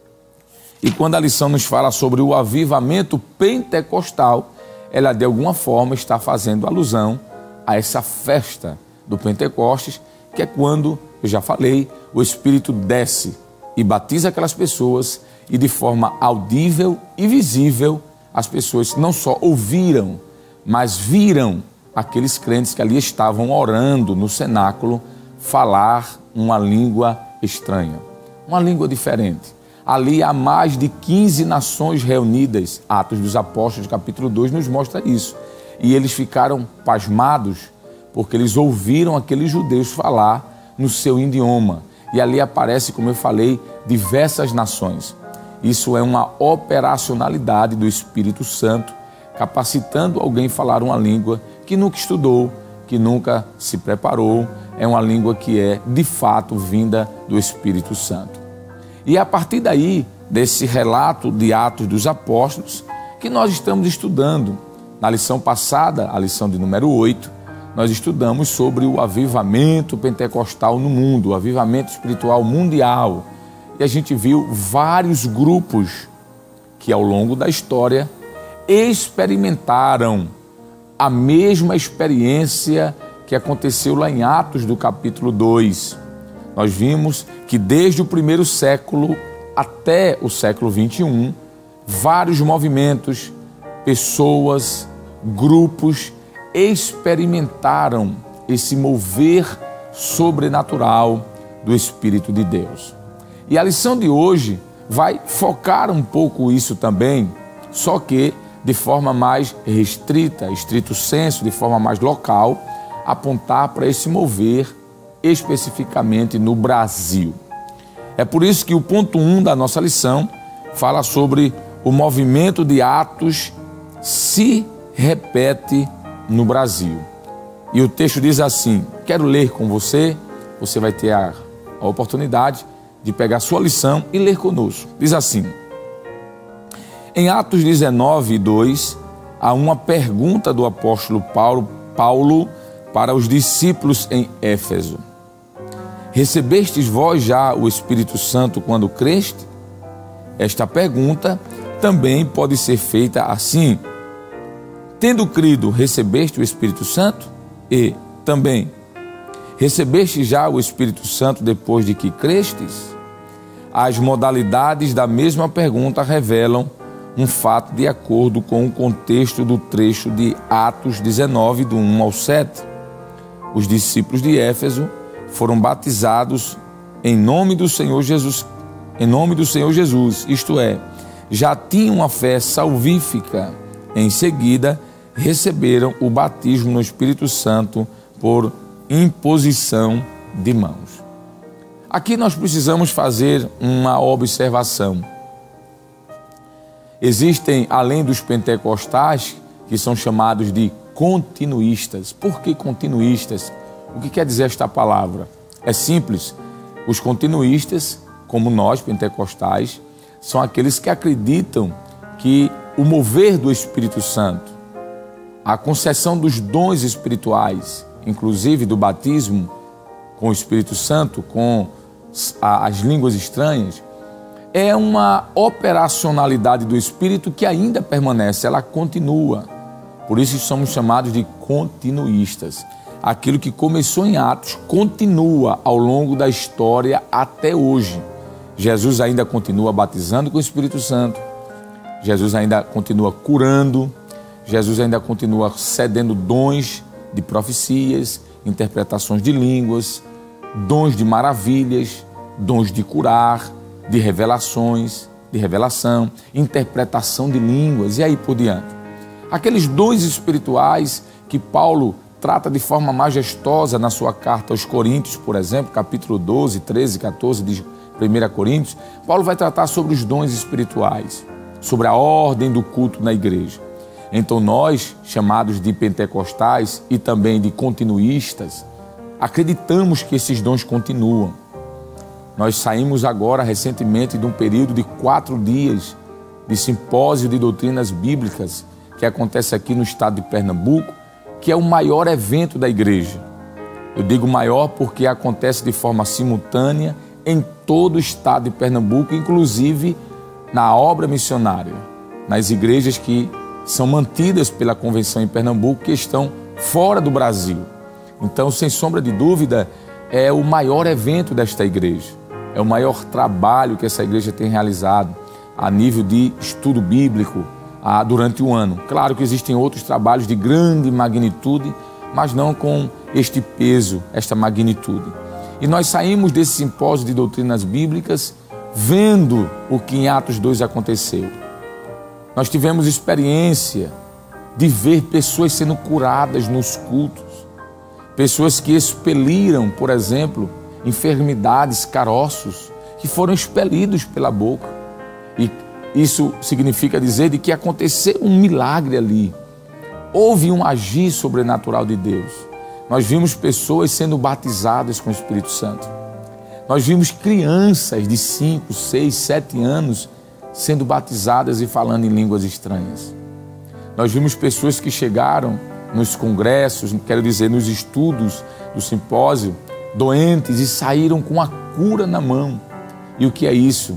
E quando a lição nos fala sobre o avivamento pentecostal, ela de alguma forma está fazendo alusão a essa festa do Pentecostes, que é quando, eu já falei, o Espírito desce e batiza aquelas pessoas e de forma audível e visível as pessoas não só ouviram, mas viram aqueles crentes que ali estavam orando no cenáculo falar uma língua estranha, uma língua diferente. Ali há mais de quinze nações reunidas. Atos dos Apóstolos, capítulo dois, nos mostra isso. E eles ficaram pasmados porque eles ouviram aqueles judeus falar no seu idioma. E ali aparece, como eu falei, diversas nações. Isso é uma operacionalidade do Espírito Santo, capacitando alguém a falar uma língua que nunca estudou, que nunca se preparou. É uma língua que é, de fato, vinda do Espírito Santo. E é a partir daí, desse relato de Atos dos Apóstolos, que nós estamos estudando. Na lição passada, a lição de número oito, nós estudamos sobre o avivamento pentecostal no mundo, o avivamento espiritual mundial. E a gente viu vários grupos que, ao longo da história, experimentaram a mesma experiência que aconteceu lá em Atos do capítulo dois. Nós vimos que desde o primeiro século até o século vinte e um, vários movimentos, pessoas, grupos experimentaram esse mover sobrenatural do Espírito de Deus. E a lição de hoje vai focar um pouco isso também, só que de forma mais restrita, estrito senso, de forma mais local, apontar para esse mover especificamente no Brasil. É por isso que o ponto um da nossa lição fala sobre o movimento de Atos se repete no Brasil. E o texto diz assim, quero ler com você, você vai ter a, a oportunidade de pegar sua lição e ler conosco. Diz assim, em Atos dezenove, dois, há uma pergunta do apóstolo Paulo, Paulo para os discípulos em Éfeso. Recebestes vós já o Espírito Santo quando creste? Esta pergunta também pode ser feita assim. Tendo crido, recebeste o Espírito Santo? E também, recebeste já o Espírito Santo depois de que crestes? As modalidades da mesma pergunta revelam um fato de acordo com o contexto do trecho de Atos dezenove, do um ao sete. Os discípulos de Éfeso foram batizados em nome do Senhor Jesus, em nome do Senhor Jesus, isto é, já tinham uma fé salvífica. Em seguida, receberam o batismo no Espírito Santo por imposição de mãos. Aqui nós precisamos fazer uma observação. Existem, além dos pentecostais, que são chamados de continuistas. Por que continuistas? O que quer dizer esta palavra? É simples. Os continuistas, como nós, pentecostais, são aqueles que acreditam que o mover do Espírito Santo, a concessão dos dons espirituais, inclusive do batismo com o Espírito Santo, com as línguas estranhas, é uma operacionalidade do Espírito que ainda permanece, ela continua. Por isso somos chamados de continuistas. Aquilo que começou em Atos continua ao longo da história até hoje. Jesus ainda continua batizando com o Espírito Santo, Jesus ainda continua curando, Jesus ainda continua cedendo dons de profecias, interpretações de línguas, dons de maravilhas, dons de curar, de revelações, de revelação, interpretação de línguas e aí por diante. Aqueles dons espirituais que Paulo trata de forma majestosa na sua carta aos Coríntios, por exemplo, capítulo doze, treze, catorze de primeira Coríntios, Paulo vai tratar sobre os dons espirituais, sobre a ordem do culto na igreja. Então nós, chamados de pentecostais e também de continuistas, acreditamos que esses dons continuam. Nós saímos agora recentemente de um período de quatro dias de simpósio de doutrinas bíblicas que acontece aqui no estado de Pernambuco, que é o maior evento da igreja. Eu digo maior porque acontece de forma simultânea em todo o estado de Pernambuco, inclusive na obra missionária, nas igrejas que são mantidas pela convenção em Pernambuco, que estão fora do Brasil. Então, sem sombra de dúvida, é o maior evento desta igreja. É o maior trabalho que essa igreja tem realizado a nível de estudo bíblico ah, durante o ano. Claro que existem outros trabalhos de grande magnitude, mas não com este peso, esta magnitude. E nós saímos desse simpósio de doutrinas bíblicas vendo o que em Atos dois aconteceu. Nós tivemos experiência de ver pessoas sendo curadas nos cultos, pessoas que expeliram, por exemplo, enfermidades, caroços, que foram expelidos pela boca. E isso significa dizer de que aconteceu um milagre ali. Houve um agir sobrenatural de Deus. Nós vimos pessoas sendo batizadas com o Espírito Santo. Nós vimos crianças de cinco, seis, sete anos sendo batizadas e falando em línguas estranhas. Nós vimos pessoas que chegaram nos congressos, quero dizer, nos estudos do simpósio, doentes e saíram com a cura na mão. E o que é isso?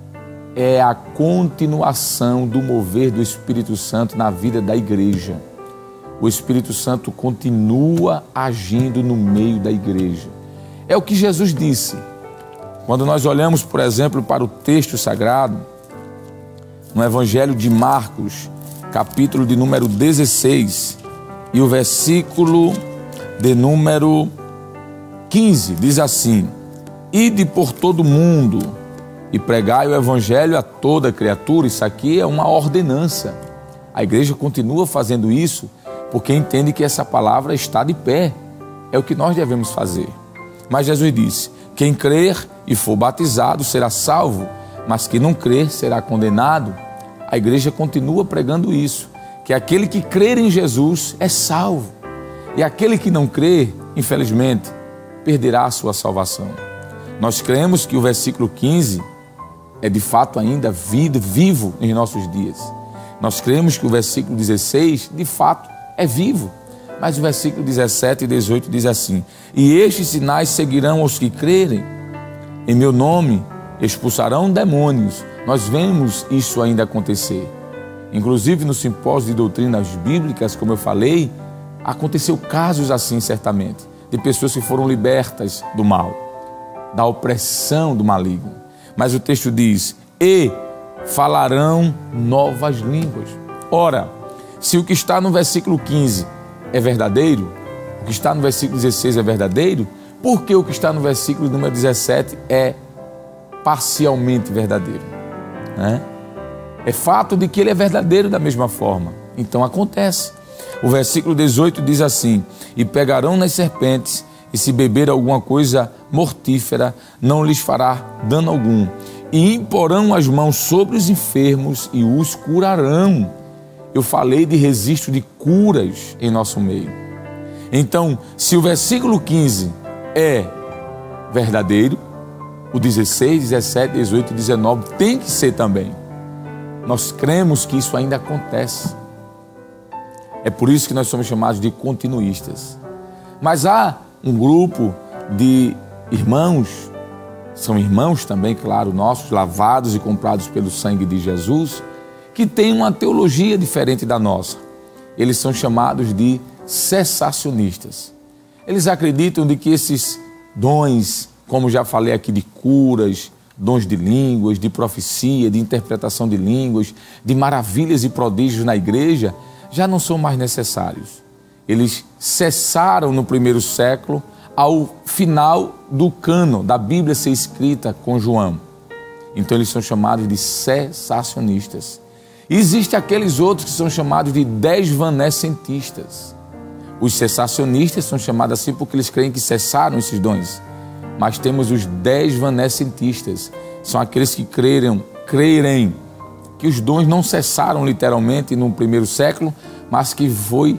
É a continuação do mover do Espírito Santo na vida da igreja. O Espírito Santo continua agindo no meio da igreja. É o que Jesus disse. Quando nós olhamos, por exemplo, para o texto sagrado, no Evangelho de Marcos, capítulo de número dezesseis, e o versículo de número quinze, diz assim: Ide por todo mundo e pregai o Evangelho a toda criatura. Isso aqui é uma ordenança. A igreja continua fazendo isso porque entende que essa palavra está de pé. É o que nós devemos fazer. Mas Jesus disse: quem crer e for batizado será salvo, mas quem não crer será condenado. A igreja continua pregando isso, que aquele que crer em Jesus é salvo, e aquele que não crer, infelizmente, perderá a sua salvação. Nós cremos que o versículo quinze é de fato ainda vida, vivo em nossos dias. Nós cremos que o versículo dezesseis, de fato, é vivo. Mas o versículo dezessete e dezoito diz assim: E estes sinais seguirão aos que crerem. Em meu nome expulsarão demônios. Nós vemos isso ainda acontecer. Inclusive no simpósio de doutrinas bíblicas, como eu falei, aconteceu casos assim certamente, de pessoas que foram libertas do mal, da opressão do maligno. Mas o texto diz: e falarão novas línguas. Ora, se o que está no versículo quinze é verdadeiro, o que está no versículo dezesseis é verdadeiro, por que o que está no versículo número dezessete é parcialmente verdadeiro? Né? É fato de que ele é verdadeiro da mesma forma. Então acontece. O versículo dezoito diz assim: E pegarão nas serpentes, e se beber alguma coisa mortífera, não lhes fará dano algum. E imporão as mãos sobre os enfermos e os curarão. Eu falei de registro de curas em nosso meio. Então, se o versículo quinze é verdadeiro, o dezesseis, dezessete, dezoito e dezenove tem que ser também. Nós cremos que isso ainda acontece. É por isso que nós somos chamados de continuistas. Mas há um grupo de irmãos são irmãos também, claro, nossos, lavados e comprados pelo sangue de Jesus, que têm uma teologia diferente da nossa. Eles são chamados de cessacionistas. Eles acreditam de que esses dons, como já falei aqui, de curas, dons de línguas, de profecia, de interpretação de línguas, de maravilhas e prodígios na igreja, já não são mais necessários. Eles cessaram no primeiro século, ao final do cânon da Bíblia ser escrita com João. Então eles são chamados de cessacionistas. Existem aqueles outros que são chamados de desvanescentistas. Os cessacionistas são chamados assim porque eles creem que cessaram esses dons. Mas temos os desvanescentistas, são aqueles que creram, crerem que os dons não cessaram literalmente no primeiro século, mas que foi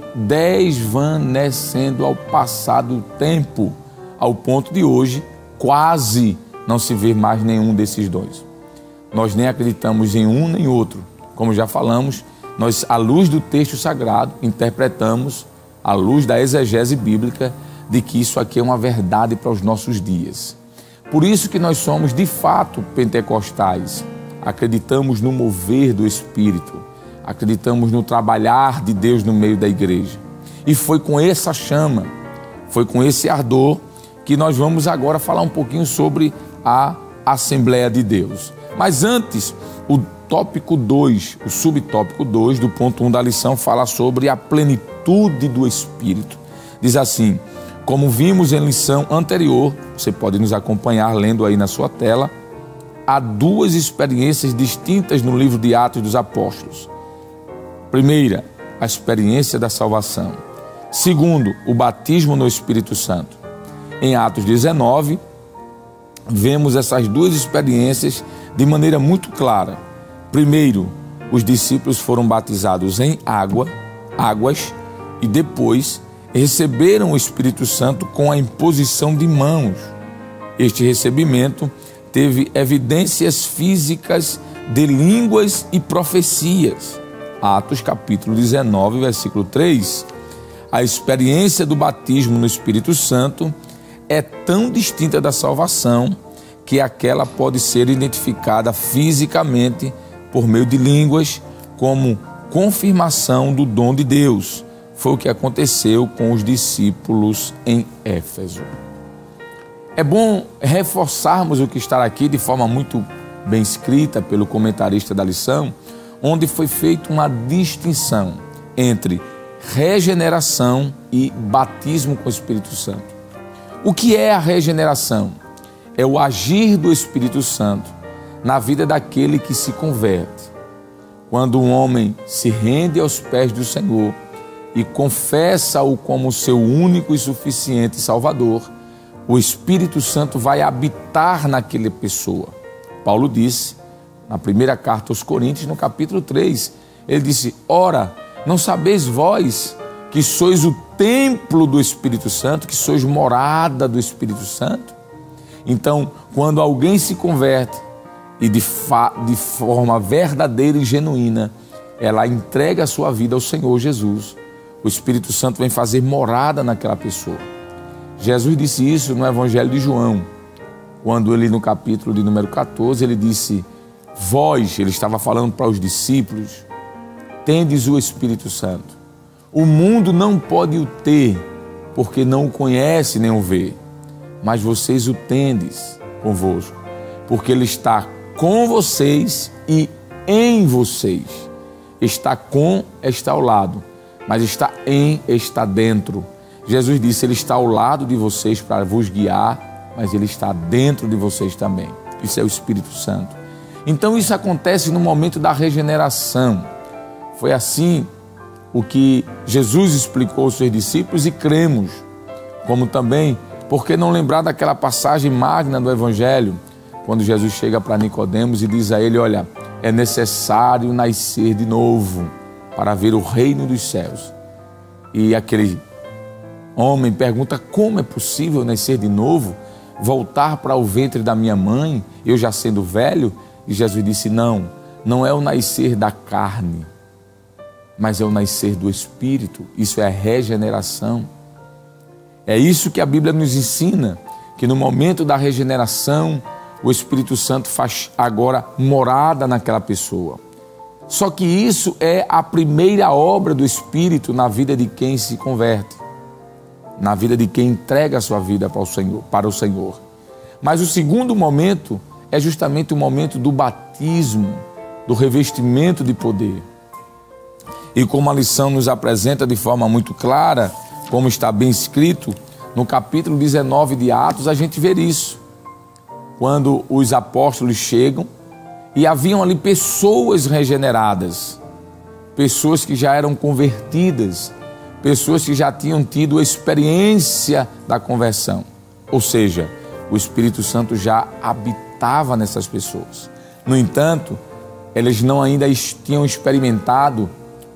desvanecendo ao passar do tempo, ao ponto de hoje quase não se ver mais nenhum desses dons. Nós nem acreditamos em um nem outro. Como já falamos, nós, à luz do texto sagrado, interpretamos, à luz da exegese bíblica, de que isso aqui é uma verdade para os nossos dias. Por isso que nós somos, de fato, pentecostais. Acreditamos no mover do Espírito, acreditamos no trabalhar de Deus no meio da igreja. E foi com essa chama, foi com esse ardor que nós vamos agora falar um pouquinho sobre a Assembleia de Deus. Mas antes, o tópico dois, o subtópico dois do ponto um da lição fala sobre a plenitude do Espírito. Diz assim: como vimos em lição anterior, você pode nos acompanhar lendo aí na sua tela, há duas experiências distintas no livro de Atos dos Apóstolos. Primeira, a experiência da salvação. Segundo, o batismo no Espírito Santo. Em Atos dezenove, vemos essas duas experiências de maneira muito clara. Primeiro, os discípulos foram batizados em água, águas, e depois receberam o Espírito Santo com a imposição de mãos. Este recebimento teve evidências físicas de línguas e profecias. Atos capítulo dezenove, versículo três. A experiência do batismo no Espírito Santo é tão distinta da salvação que aquela pode ser identificada fisicamente por meio de línguas como confirmação do dom de Deus. Foi o que aconteceu com os discípulos em Éfeso. É bom reforçarmos o que está aqui de forma muito bem escrita pelo comentarista da lição, onde foi feita uma distinção entre regeneração e batismo com o Espírito Santo. O que é a regeneração? É o agir do Espírito Santo na vida daquele que se converte. Quando um homem se rende aos pés do Senhor e confessa-o como seu único e suficiente Salvador, o Espírito Santo vai habitar naquela pessoa. Paulo disse, na primeira carta aos Coríntios, no capítulo três, ele disse: ora, não sabeis vós que sois o templo do Espírito Santo, que sois morada do Espírito Santo? Então, quando alguém se converte e de, fa de forma verdadeira e genuína, ela entrega a sua vida ao Senhor Jesus, o Espírito Santo vem fazer morada naquela pessoa. Jesus disse isso no Evangelho de João, quando ele, no capítulo de número quatorze, ele disse: vós, ele estava falando para os discípulos, tendes o Espírito Santo. O mundo não pode o ter, porque não o conhece nem o vê, mas vocês o tendes convosco, porque ele está com vocês e em vocês. Está com, está ao lado, mas está em, está dentro. Jesus disse, ele está ao lado de vocês para vos guiar, mas ele está dentro de vocês também. Isso é o Espírito Santo. Então isso acontece no momento da regeneração. Foi assim o que Jesus explicou aos seus discípulos e cremos. Como também, por que não lembrar daquela passagem magna do Evangelho, quando Jesus chega para Nicodemos e diz a ele: olha, é necessário nascer de novo para ver o reino dos céus. E aquele homem pergunta: como é possível nascer de novo, voltar para o ventre da minha mãe, eu já sendo velho? E Jesus disse: não, não é o nascer da carne, mas é o nascer do Espírito. Isso é a regeneração. É isso que a Bíblia nos ensina, que no momento da regeneração, o Espírito Santo faz agora morada naquela pessoa. Só que isso é a primeira obra do Espírito na vida de quem se converte, na vida de quem entrega a sua vida para o Senhor, para o Senhor. Mas o segundo momento é justamente o momento do batismo, do revestimento de poder. E como a lição nos apresenta de forma muito clara, como está bem escrito, no capítulo dezenove de Atos, a gente vê isso. Quando os apóstolos chegam e haviam ali pessoas regeneradas, pessoas que já eram convertidas, pessoas que já tinham tido a experiência da conversão. Ou seja, o Espírito Santo já habitava nessas pessoas. No entanto, eles não ainda tinham experimentado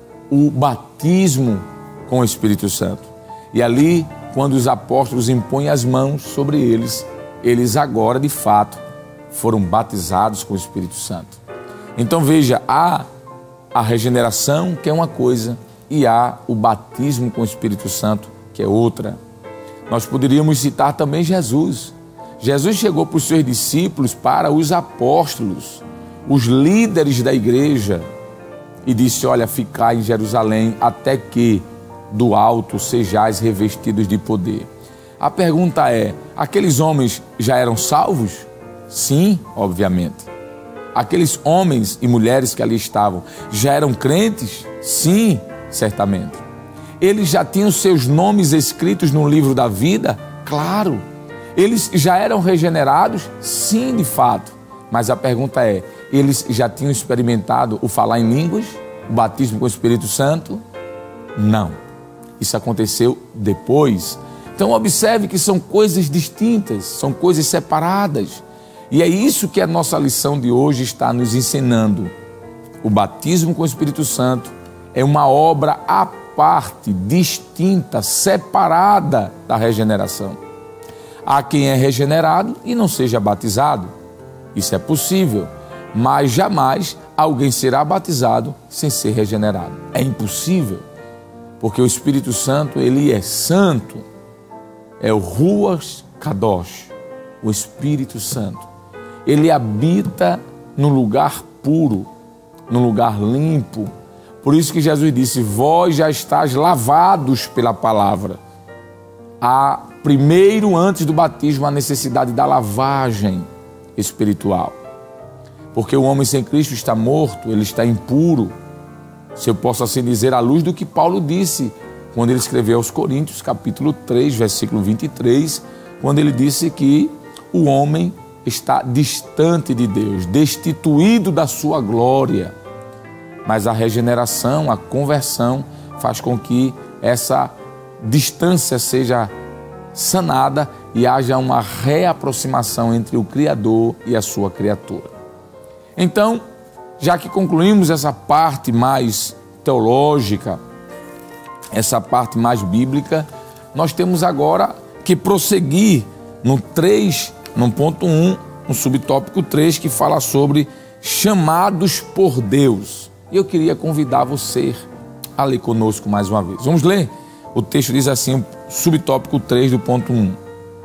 o batismo com o Espírito Santo. E ali, quando os apóstolos impõem as mãos sobre eles, eles agora, de fato, foram batizados com o Espírito Santo. Então veja, há a regeneração, que é uma coisa, e há o batismo com o Espírito Santo, que é outra. Nós poderíamos citar também Jesus. Jesus chegou para os seus discípulos, para os apóstolos, os líderes da igreja, e disse: olha, ficai em Jerusalém até que do alto sejais revestidos de poder. A pergunta é, aqueles homens já eram salvos? Sim, obviamente. Aqueles homens e mulheres que ali estavam já eram crentes? Sim, certamente. Eles já tinham seus nomes escritos no livro da vida? Claro. Eles já eram regenerados? Sim, de fato. Mas a pergunta é, eles já tinham experimentado o falar em línguas? O batismo com o Espírito Santo? Não. Isso aconteceu depois. Então observe que são coisas distintas, são coisas separadas. E é isso que a nossa lição de hoje está nos ensinando. O batismo com o Espírito Santo é uma obra à parte, distinta, separada da regeneração. Há quem é regenerado e não seja batizado. Isso é possível, mas jamais alguém será batizado sem ser regenerado. É impossível, porque o Espírito Santo, ele é santo. É o Ruach Kadosh, o Espírito Santo. Ele habita no lugar puro, no lugar limpo. Por isso que Jesus disse, vós já estáis lavados pela palavra. Há, primeiro, antes do batismo, a necessidade da lavagem espiritual. Porque o homem sem Cristo está morto, ele está impuro. Se eu posso assim dizer, à luz do que Paulo disse, quando ele escreveu aos Coríntios, capítulo três, versículo vinte e três, quando ele disse que o homem está distante de Deus, destituído da sua glória. Mas a regeneração, a conversão, faz com que essa distância seja sanada e haja uma reaproximação entre o Criador e a sua criatura. Então, já que concluímos essa parte mais teológica, essa parte mais bíblica, nós temos agora que prosseguir no três, no ponto um, no subtópico três, que fala sobre chamados por Deus. E eu queria convidar você a ler conosco mais uma vez. Vamos ler? O texto diz assim, subtópico três do ponto um.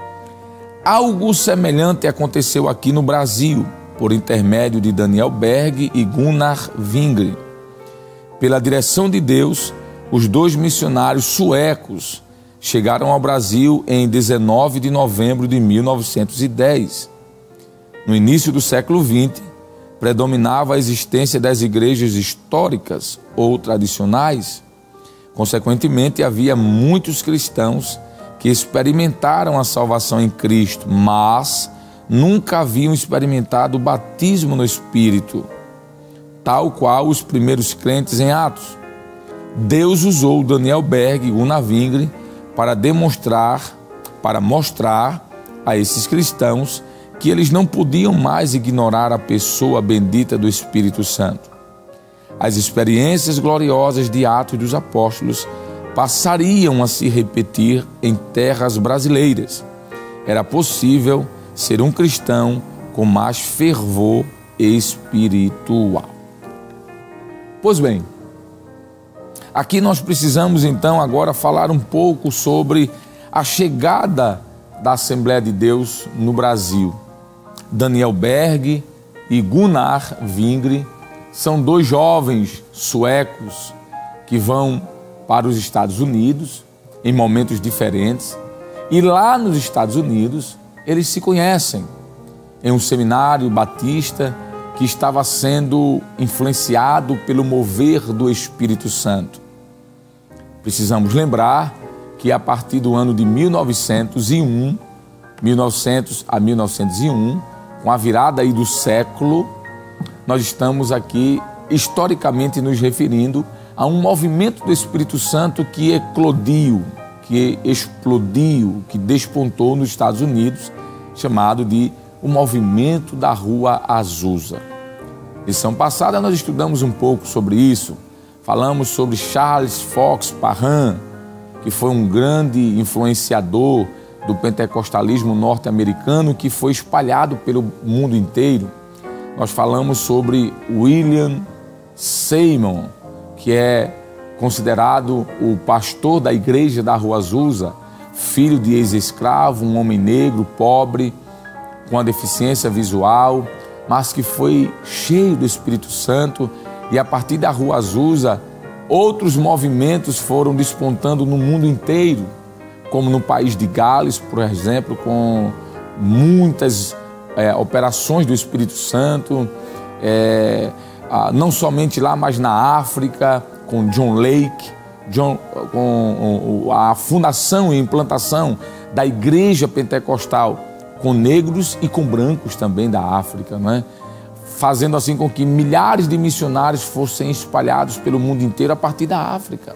Algo semelhante aconteceu aqui no Brasil, por intermédio de Daniel Berg e Gunnar Wingren. Pela direção de Deus, os dois missionários suecos chegaram ao Brasil em dezenove de novembro de mil novecentos e dez. No início do século vinte, predominava a existência das igrejas históricas ou tradicionais. Consequentemente, havia muitos cristãos que experimentaram a salvação em Cristo, mas nunca haviam experimentado o batismo no Espírito, tal qual os primeiros crentes em Atos. Deus usou Daniel Berg e Gunnar Wingren para demonstrar, para mostrar a esses cristãos que eles não podiam mais ignorar a pessoa bendita do Espírito Santo. As experiências gloriosas de Atos dos Apóstolos passariam a se repetir em terras brasileiras. Era possível ser um cristão com mais fervor espiritual. Pois bem, aqui nós precisamos então agora falar um pouco sobre a chegada da Assembleia de Deus no Brasil. Daniel Berg e Gunnar Vingre. São dois jovens suecos que vão para os Estados Unidos em momentos diferentes. E lá nos Estados Unidos, eles se conhecem em um seminário batista que estava sendo influenciado pelo mover do Espírito Santo. Precisamos lembrar que a partir do ano de mil novecentos e um, mil e novecentos a mil novecentos e um, com a virada aí do século, nós estamos aqui historicamente nos referindo a um movimento do Espírito Santo que eclodiu, que explodiu, que despontou nos Estados Unidos, chamado de o movimento da Rua Azusa. Lição passada nós estudamos um pouco sobre isso, falamos sobre Charles Fox Parham, que foi um grande influenciador do pentecostalismo norte-americano que foi espalhado pelo mundo inteiro. Nós falamos sobre William Seymour, que é considerado o pastor da igreja da Rua Azusa, filho de ex-escravo, um homem negro, pobre, com a deficiência visual, mas que foi cheio do Espírito Santo, e a partir da Rua Azusa, outros movimentos foram despontando no mundo inteiro, como no país de Gales, por exemplo, com muitas é, operações do Espírito Santo, é, não somente lá, mas na África, com John Lake, John, com a fundação e implantação da igreja pentecostal, com negros e com brancos também da África, não é? Fazendo assim com que milhares de missionários fossem espalhados pelo mundo inteiro a partir da África.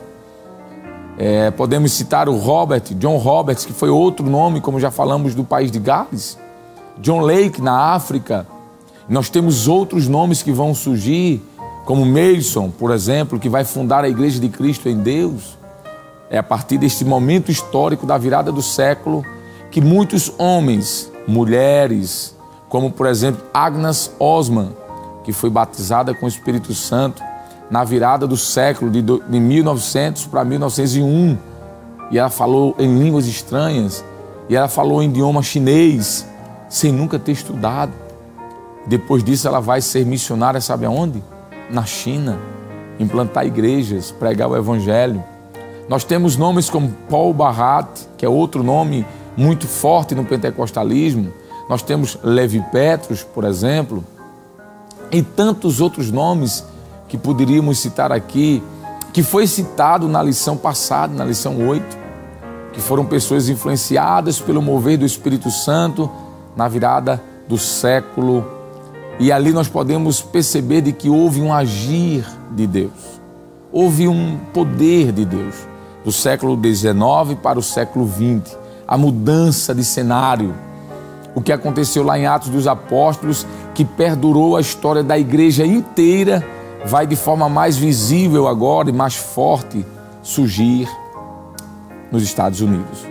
É, podemos citar o Robert, John Roberts, que foi outro nome, como já falamos, do país de Gales. John Lake, na África. Nós temos outros nomes que vão surgir, como Mason, por exemplo, que vai fundar a Igreja de Cristo em Deus. É a partir deste momento histórico da virada do século que muitos homens, mulheres, como por exemplo Agnes Osman, que foi batizada com o Espírito Santo na virada do século de, do, de mil e novecentos para mil novecentos e um, e ela falou em línguas estranhas, e ela falou em idioma chinês, sem nunca ter estudado. Depois disso ela vai ser missionária, sabe aonde? Na China, implantar igrejas, pregar o Evangelho. Nós temos nomes como Paul Barat, que é outro nome muito forte no pentecostalismo. Nós temos Levi Petrus, por exemplo, e tantos outros nomes que poderíamos citar aqui, que foi citado na lição passada, na lição oito, que foram pessoas influenciadas pelo mover do Espírito Santo na virada do século. E ali nós podemos perceber de que houve um agir de Deus, houve um poder de Deus, do século dezenove para o século vinte, a mudança de cenário, o que aconteceu lá em Atos dos Apóstolos, que perdurou a história da igreja inteira, vai de forma mais visível agora e mais forte surgir nos Estados Unidos.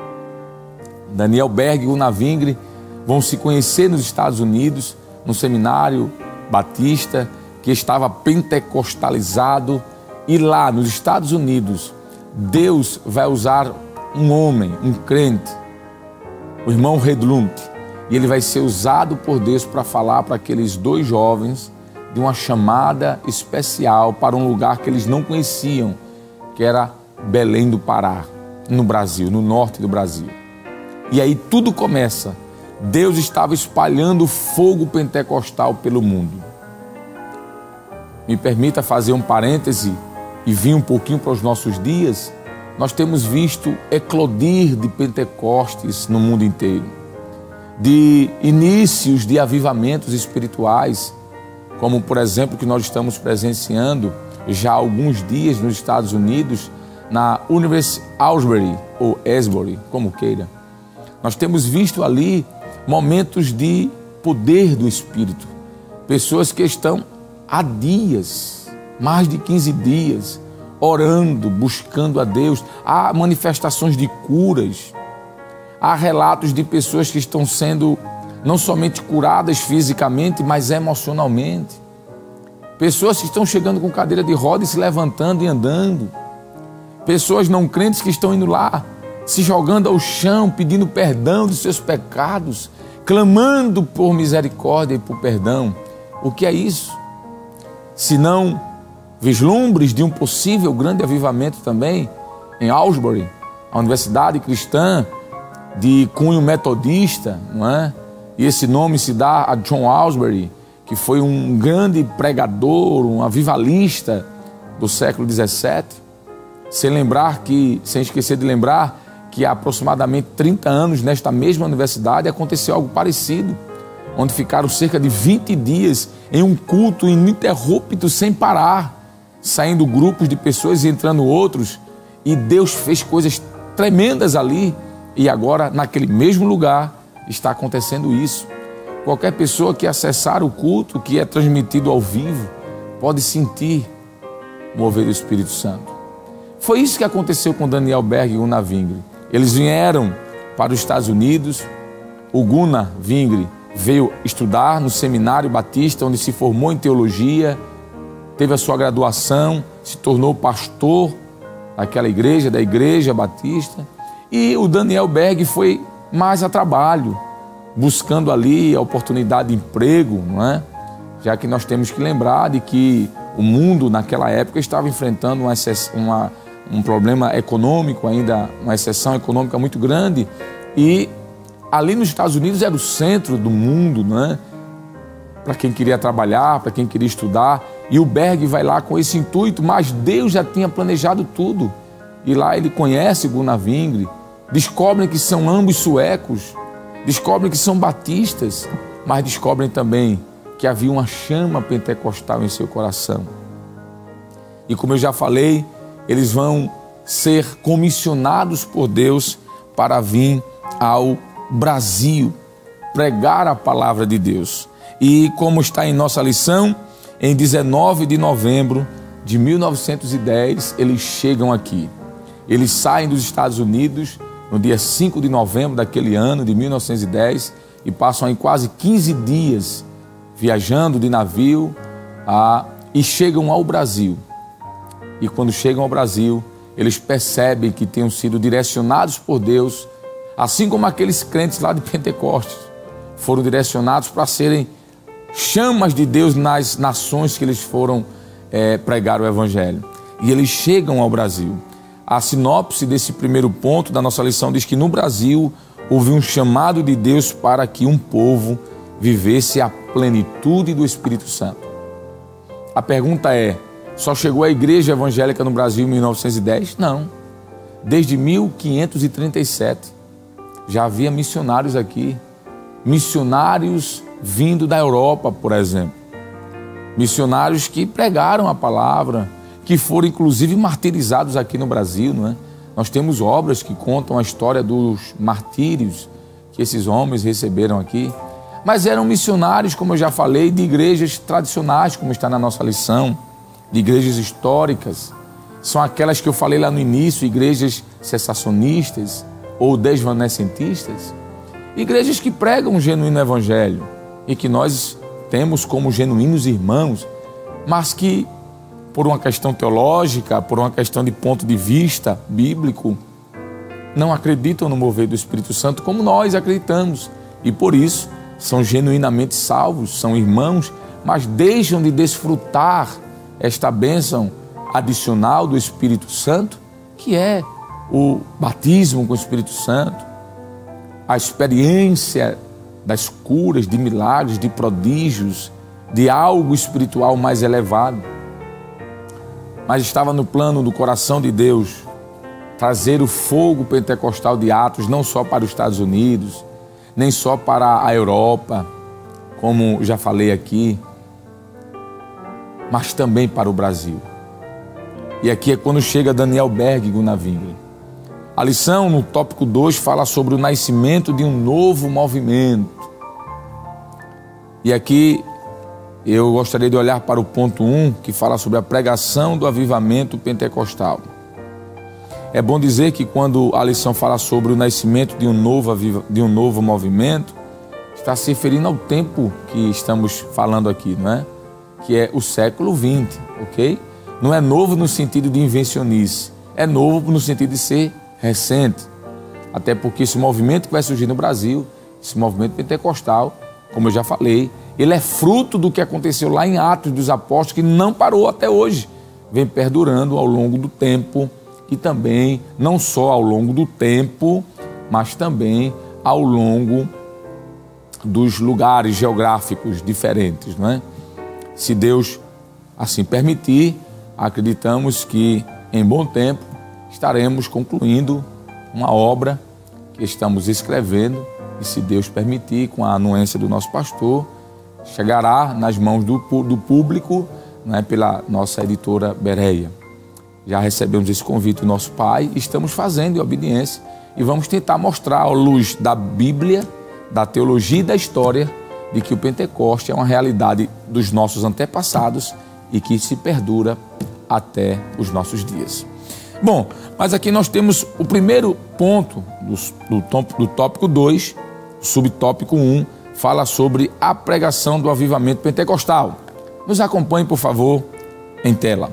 Daniel Berg e Gunnar Vingre vão se conhecer nos Estados Unidos, num seminário batista que estava pentecostalizado, e lá nos Estados Unidos Deus vai usar um homem, um crente, o irmão Redlund, e ele vai ser usado por Deus para falar para aqueles dois jovens de uma chamada especial para um lugar que eles não conheciam, que era Belém do Pará, no Brasil, no norte do Brasil. E aí tudo começa. Deus estava espalhando fogo pentecostal pelo mundo. Me permita fazer um parêntese e vir um pouquinho para os nossos dias. Nós temos visto eclodir de Pentecostes no mundo inteiro, de inícios de avivamentos espirituais, como por exemplo que nós estamos presenciando já há alguns dias nos Estados Unidos, na University Asbury, ou Asbury, como queira. Nós temos visto ali momentos de poder do Espírito, pessoas que estão há dias, mais de quinze dias, orando, buscando a Deus. Há manifestações de curas, há relatos de pessoas que estão sendo não somente curadas fisicamente, mas emocionalmente. Pessoas que estão chegando com cadeira de roda e se levantando e andando. Pessoas não crentes que estão indo lá, se jogando ao chão, pedindo perdão dos seus pecados, clamando por misericórdia e por perdão. O que é isso? Se não vislumbres de um possível grande avivamento também em Aylesbury, a universidade cristã de cunho metodista, não é? E esse nome se dá a John Aylesbury, que foi um grande pregador, um avivalista do século dezessete. Sem lembrar que, sem esquecer de lembrar que há aproximadamente trinta anos nesta mesma universidade aconteceu algo parecido, onde ficaram cerca de vinte dias em um culto ininterrupto sem parar, saindo grupos de pessoas e entrando outros, e Deus fez coisas tremendas ali, e agora naquele mesmo lugar está acontecendo isso. Qualquer pessoa que acessar o culto que é transmitido ao vivo pode sentir o mover do Espírito Santo. Foi isso que aconteceu com Daniel Berg e Gunnar Wingre. Eles vieram para os Estados Unidos. O Gunnar Wingre veio estudar no Seminário Batista, onde se formou em teologia, teve a sua graduação, se tornou pastor daquela igreja, da Igreja Batista. E o Daniel Berg foi mais a trabalho, buscando ali a oportunidade de emprego, não é? Já que nós temos que lembrar de que o mundo naquela época estava enfrentando uma, uma, um problema econômico ainda, uma exceção econômica muito grande, e ali nos Estados Unidos era o centro do mundo, não é? Para quem queria trabalhar, para quem queria estudar, e o Berg vai lá com esse intuito, mas Deus já tinha planejado tudo. E lá ele conhece Gunnar Wingre, descobrem que são ambos suecos, descobrem que são batistas, mas descobrem também que havia uma chama pentecostal em seu coração. E como eu já falei, eles vão ser comissionados por Deus para vir ao Brasil, pregar a palavra de Deus. E como está em nossa lição, em dezenove de novembro de mil novecentos e dez, eles chegam aqui. Eles saem dos Estados Unidos no dia cinco de novembro daquele ano, de mil novecentos e dez, e passam aí quase quinze dias viajando de navio a, e chegam ao Brasil. E quando chegam ao Brasil, eles percebem que tenham sido direcionados por Deus, assim como aqueles crentes lá de Pentecostes foram direcionados para serem chamas de Deus nas nações que eles foram é, pregar o Evangelho. E eles chegam ao Brasil. A sinopse desse primeiro ponto da nossa lição diz que no Brasil houve um chamado de Deus para que um povo vivesse a plenitude do Espírito Santo. A pergunta é, só chegou a igreja evangélica no Brasil em mil novecentos e dez? Não. Desde mil quinhentos e trinta e sete já havia missionários aqui. Missionários vindo da Europa, por exemplo. Missionários que pregaram a palavra, que foram inclusive martirizados aqui no Brasil, não é? Nós temos obras que contam a história dos martírios que esses homens receberam aqui. Mas eram missionários, como eu já falei, de igrejas tradicionais, como está na nossa lição, de igrejas históricas. São aquelas que eu falei lá no início, igrejas cessacionistas ou desvanecentistas. Igrejas que pregam um genuíno evangelho e que nós temos como genuínos irmãos, mas que, por uma questão teológica, por uma questão de ponto de vista bíblico, não acreditam no mover do Espírito Santo como nós acreditamos. E por isso são genuinamente salvos, são irmãos, mas deixam de desfrutar esta bênção adicional do Espírito Santo, que é o batismo com o Espírito Santo, a experiência das curas, de milagres, de prodígios, de algo espiritual mais elevado. Mas estava no plano do coração de Deus trazer o fogo pentecostal de Atos não só para os Estados Unidos, nem só para a Europa, como já falei aqui, mas também para o Brasil. E aqui é quando chega Daniel Berg e Gunnar Wingre. A lição no tópico dois fala sobre o nascimento de um novo movimento. E aqui eu gostaria de olhar para o ponto um, que fala sobre a pregação do avivamento pentecostal. É bom dizer que quando a lição fala sobre o nascimento de um novo, de um novo movimento, está se referindo ao tempo que estamos falando aqui, não é? Que é o século vinte, ok? Não é novo no sentido de invencionice, é novo no sentido de ser recente. Até porque esse movimento que vai surgir no Brasil Esse movimento pentecostal, como eu já falei, ele é fruto do que aconteceu lá em Atos dos Apóstolos, que não parou até hoje, vem perdurando ao longo do tempo, e também, não só ao longo do tempo, mas também ao longo dos lugares geográficos diferentes, não é? Se Deus assim permitir, acreditamos que em bom tempo estaremos concluindo uma obra que estamos escrevendo e, se Deus permitir, com a anuência do nosso pastor, chegará nas mãos do, do público, né, pela nossa editora Bereia. Já recebemos esse convite do nosso pai, estamos fazendo em obediência e vamos tentar mostrar à luz da Bíblia, da teologia e da história, de que o Pentecoste é uma realidade dos nossos antepassados e que se perdura até os nossos dias. Bom, mas aqui nós temos o primeiro ponto do, do, do tópico dois, subtópico um, fala sobre a pregação do avivamento pentecostal. Nos acompanhe, por favor, em tela.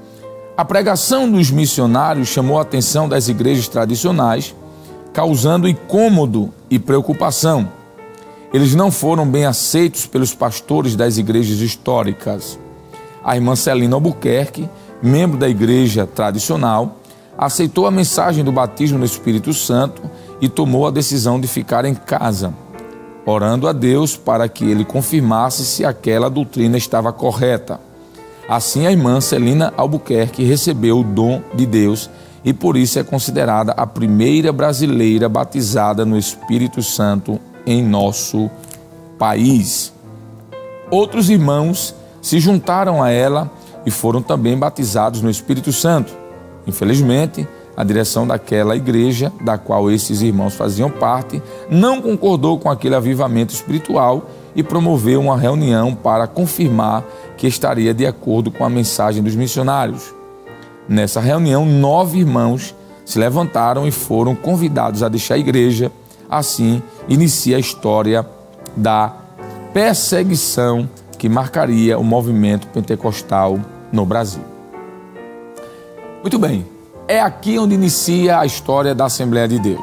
A pregação dos missionários chamou a atenção das igrejas tradicionais, causando incômodo e preocupação. Eles não foram bem aceitos pelos pastores das igrejas históricas. A irmã Celina Albuquerque, membro da igreja tradicional, aceitou a mensagem do batismo no Espírito Santo e tomou a decisão de ficar em casa, orando a Deus para que ele confirmasse se aquela doutrina estava correta. Assim, a irmã Celina Albuquerque recebeu o dom de Deus e por isso é considerada a primeira brasileira batizada no Espírito Santo em nosso país. Outros irmãos se juntaram a ela e foram também batizados no Espírito Santo. Infelizmente, a direção daquela igreja, da qual esses irmãos faziam parte, não concordou com aquele avivamento espiritual e promoveu uma reunião para confirmar que estaria de acordo com a mensagem dos missionários. Nessa reunião, nove irmãos se levantaram e foram convidados a deixar a igreja. Assim, inicia a história da perseguição que marcaria o movimento pentecostal no Brasil. Muito bem, é aqui onde inicia a história da Assembleia de Deus.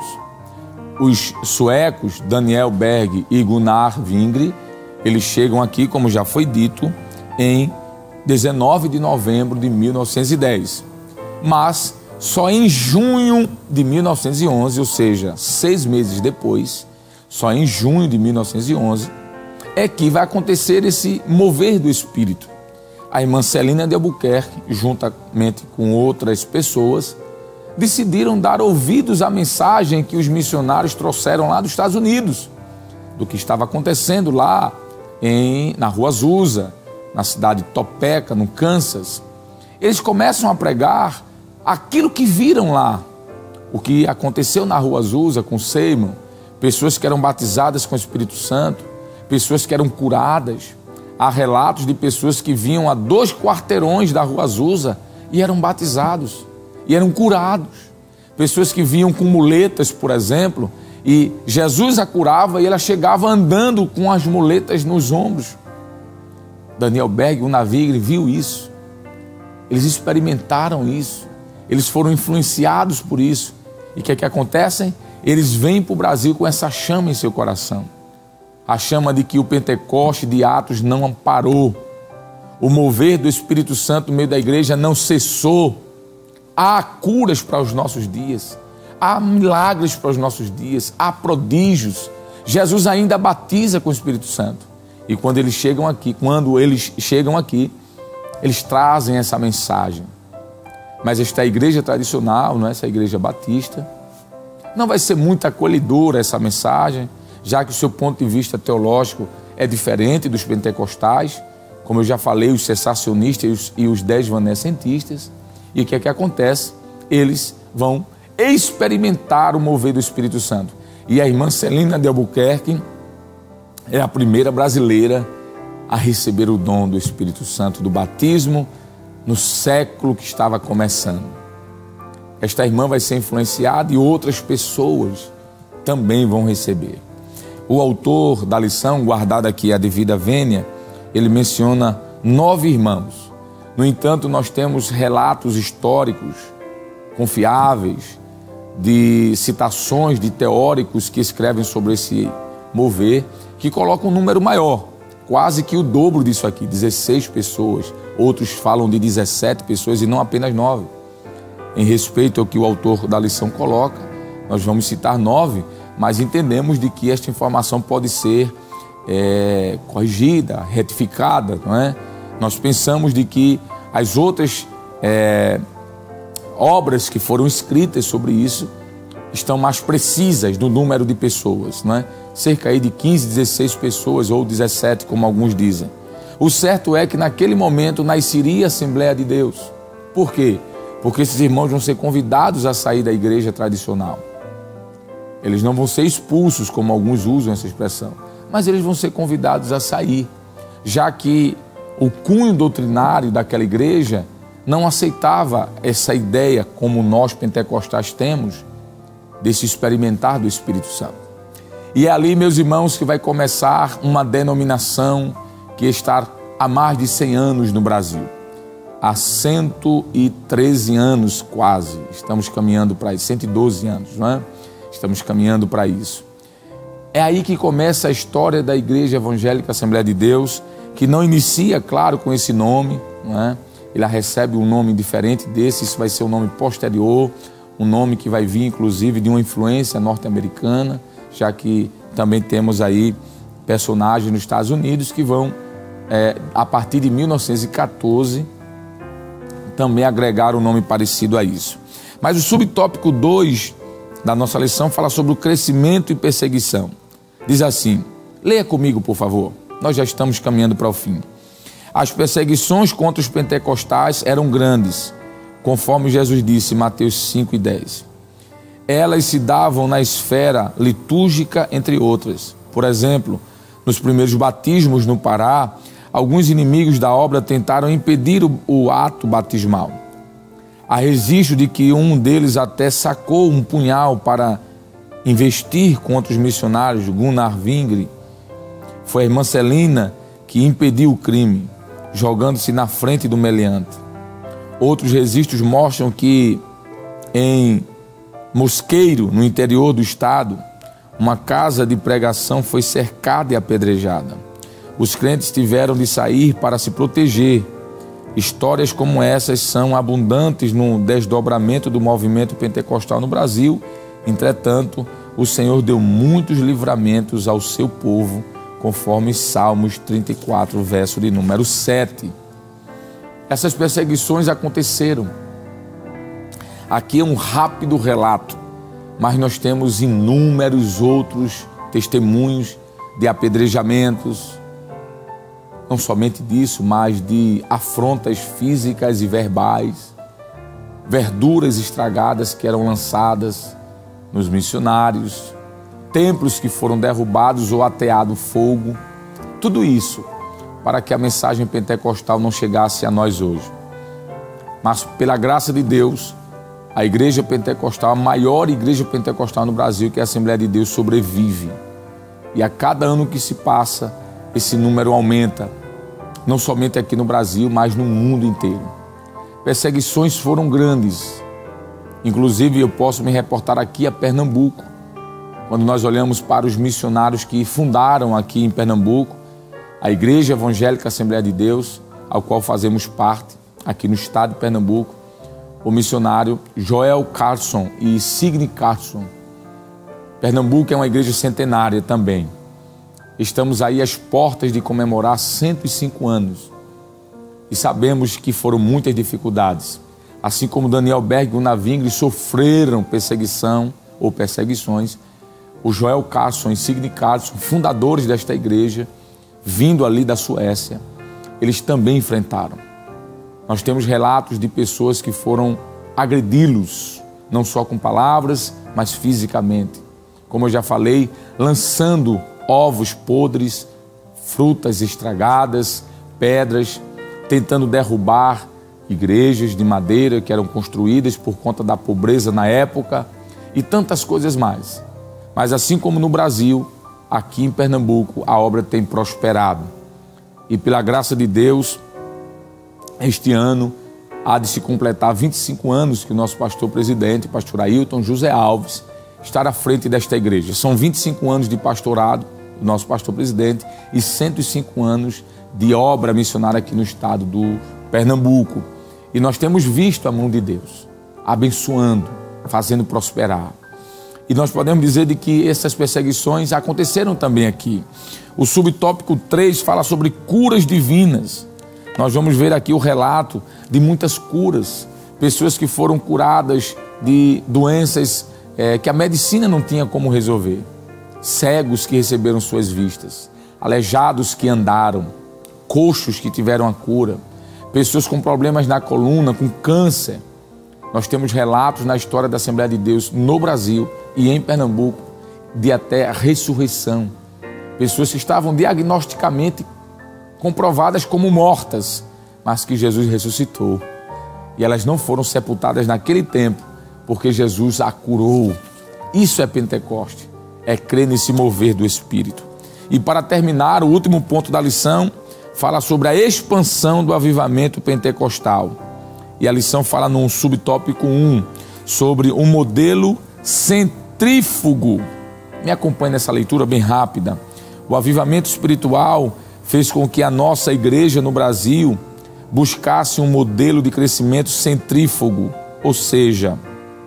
Os suecos, Daniel Berg e Gunnar Wingre, eles chegam aqui, como já foi dito, em dezenove de novembro de mil novecentos e dez. Mas só em junho de mil novecentos e onze, ou seja, seis meses depois, só em junho de mil novecentos e onze, é que vai acontecer esse mover do Espírito. A irmã Celina de Albuquerque, juntamente com outras pessoas, decidiram dar ouvidos à mensagem que os missionários trouxeram lá dos Estados Unidos, do que estava acontecendo lá em, na Rua Azusa, na cidade de Topeka, no Kansas. Eles começam a pregar aquilo que viram lá, o que aconteceu na Rua Azusa com Seymour, pessoas que eram batizadas com o Espírito Santo, pessoas que eram curadas. Há relatos de pessoas que vinham a dois quarteirões da Rua Azusa e eram batizados, e eram curados. Pessoas que vinham com muletas, por exemplo, e Jesus a curava e ela chegava andando com as muletas nos ombros. Daniel Berg, o Navigre, viu isso. Eles experimentaram isso. Eles foram influenciados por isso. E o que é que acontece? Eles vêm para o Brasil com essa chama em seu coração. A chama de que o Pentecoste de Atos não parou. O mover do Espírito Santo no meio da igreja não cessou. Há curas para os nossos dias. Há milagres para os nossos dias. Há prodígios. Jesus ainda batiza com o Espírito Santo. E quando eles chegam aqui, quando eles chegam aqui, eles trazem essa mensagem. Mas esta igreja tradicional, não é? Essa igreja batista, não vai ser muito acolhedora essa mensagem, já que o seu ponto de vista teológico é diferente dos pentecostais, como eu já falei, os cessacionistas e os, e os desvanecetistas. E o que é que acontece? Eles vão experimentar o mover do Espírito Santo. E a irmã Celina de Albuquerque é a primeira brasileira a receber o dom do Espírito Santo, do batismo, no século que estava começando. Esta irmã vai ser influenciada e outras pessoas também vão receber. O autor da lição, guardada aqui a devida vênia, ele menciona nove irmãos. No entanto, nós temos relatos históricos confiáveis de citações de teóricos que escrevem sobre esse Mover, que coloca um número maior, quase que o dobro disso aqui, dezesseis pessoas. Outros falam de dezessete pessoas e não apenas nove. Em respeito ao que o autor da lição coloca, nós vamos citar nove, mas entendemos de que esta informação pode ser é, corrigida, retificada, não é? Nós pensamos de que as outras é, obras que foram escritas sobre isso estão mais precisas do número de pessoas, não é? Cerca aí de quinze, dezesseis pessoas ou dezessete, como alguns dizem. O certo é que naquele momento nasceria a Assembleia de Deus. Por quê? Porque esses irmãos vão ser convidados a sair da igreja tradicional. Eles não vão ser expulsos, como alguns usam essa expressão, mas eles vão ser convidados a sair, já que o cunho doutrinário daquela igreja não aceitava essa ideia, como nós pentecostais temos, desse experimentar do Espírito Santo. E é ali, meus irmãos, que vai começar uma denominação que está há mais de cem anos no Brasil. Há cento e treze anos quase, estamos caminhando para isso, cento e doze anos, não é? Estamos caminhando para isso. É aí que começa a história da Igreja Evangélica Assembleia de Deus, que não inicia, claro, com esse nome, não é? Ela recebe um nome diferente desse, isso vai ser um nome posterior, um nome que vai vir, inclusive, de uma influência norte-americana, já que também temos aí personagens nos Estados Unidos que vão, é, a partir de mil novecentos e quatorze, também agregar um nome parecido a isso. Mas o subtópico dois da nossa lição fala sobre o crescimento e perseguição. Diz assim, leia comigo, por favor, nós já estamos caminhando para o fim. As perseguições contra os pentecostais eram grandes, conforme Jesus disse em Mateus cinco e dez. Elas se davam na esfera litúrgica, entre outras. Por exemplo, nos primeiros batismos no Pará, alguns inimigos da obra tentaram impedir o, o ato batismal. Há registro de que um deles até sacou um punhal para investir contra os missionários, Gunnar Vingre. Foi a irmã Celina que impediu o crime, jogando-se na frente do meliante. Outros registros mostram que em Mosqueiro, no interior do estado, uma casa de pregação foi cercada e apedrejada. Os crentes tiveram de sair para se proteger. Histórias como essas são abundantes no desdobramento do movimento pentecostal no Brasil. Entretanto, o Senhor deu muitos livramentos ao seu povo, conforme Salmos trinta e quatro, verso de número sete. Essas perseguições aconteceram. Aqui é um rápido relato, mas nós temos inúmeros outros testemunhos de apedrejamentos, não somente disso, mas de afrontas físicas e verbais, verduras estragadas que eram lançadas nos missionários, templos que foram derrubados ou ateado fogo, tudo isso para que a mensagem pentecostal não chegasse a nós hoje. Mas pela graça de Deus, a igreja pentecostal, a maior igreja pentecostal no Brasil, que é a Assembleia de Deus, sobrevive. E a cada ano que se passa, esse número aumenta, não somente aqui no Brasil, mas no mundo inteiro. Perseguições foram grandes. Inclusive, eu posso me reportar aqui a Pernambuco, quando nós olhamos para os missionários que fundaram aqui em Pernambuco, a Igreja Evangélica Assembleia de Deus, ao qual fazemos parte, aqui no estado de Pernambuco, o missionário Joel Carlson e Signe Carlson. Pernambuco é uma igreja centenária também. Estamos aí às portas de comemorar cento e cinco anos. E sabemos que foram muitas dificuldades. Assim como Daniel Berg e Gunnar Vingre sofreram perseguição ou perseguições, o Joel Carlson e Signe Carlson, fundadores desta igreja, vindo ali da Suécia, eles também enfrentaram. Nós temos relatos de pessoas que foram agredi-los, não só com palavras, mas fisicamente. Como eu já falei, lançando ovos podres, frutas estragadas, pedras, tentando derrubar igrejas de madeira que eram construídas por conta da pobreza na época e tantas coisas mais. Mas assim como no Brasil, aqui em Pernambuco, a obra tem prosperado. E pela graça de Deus, este ano há de se completar vinte e cinco anos que o nosso pastor-presidente, pastor Ailton José Alves, está à frente desta igreja. São vinte e cinco anos de pastorado do nosso pastor presidente, e cento e cinco anos de obra missionária aqui no estado do Pernambuco. E nós temos visto a mão de Deus abençoando, fazendo prosperar. E nós podemos dizer de que essas perseguições aconteceram também aqui. O subtópico três fala sobre curas divinas. Nós vamos ver aqui o relato de muitas curas, pessoas que foram curadas de doenças é, que a medicina não tinha como resolver, cegos que receberam suas vistas, aleijados que andaram, coxos que tiveram a cura, pessoas com problemas na coluna, com câncer. Nós temos relatos na história da Assembleia de Deus no Brasil e em Pernambuco de até a ressurreição. Pessoas que estavam diagnosticamente comprovadas como mortas, mas que Jesus ressuscitou. E elas não foram sepultadas naquele tempo, porque Jesus a curou. Isso é Pentecoste, é crer nesse mover do Espírito. E para terminar, o último ponto da lição fala sobre a expansão do avivamento pentecostal. E a lição fala num subtópico um, sobre um modelo centrífugo. Me acompanhe nessa leitura bem rápida. O avivamento espiritual fez com que a nossa igreja no Brasil buscasse um modelo de crescimento centrífugo, ou seja,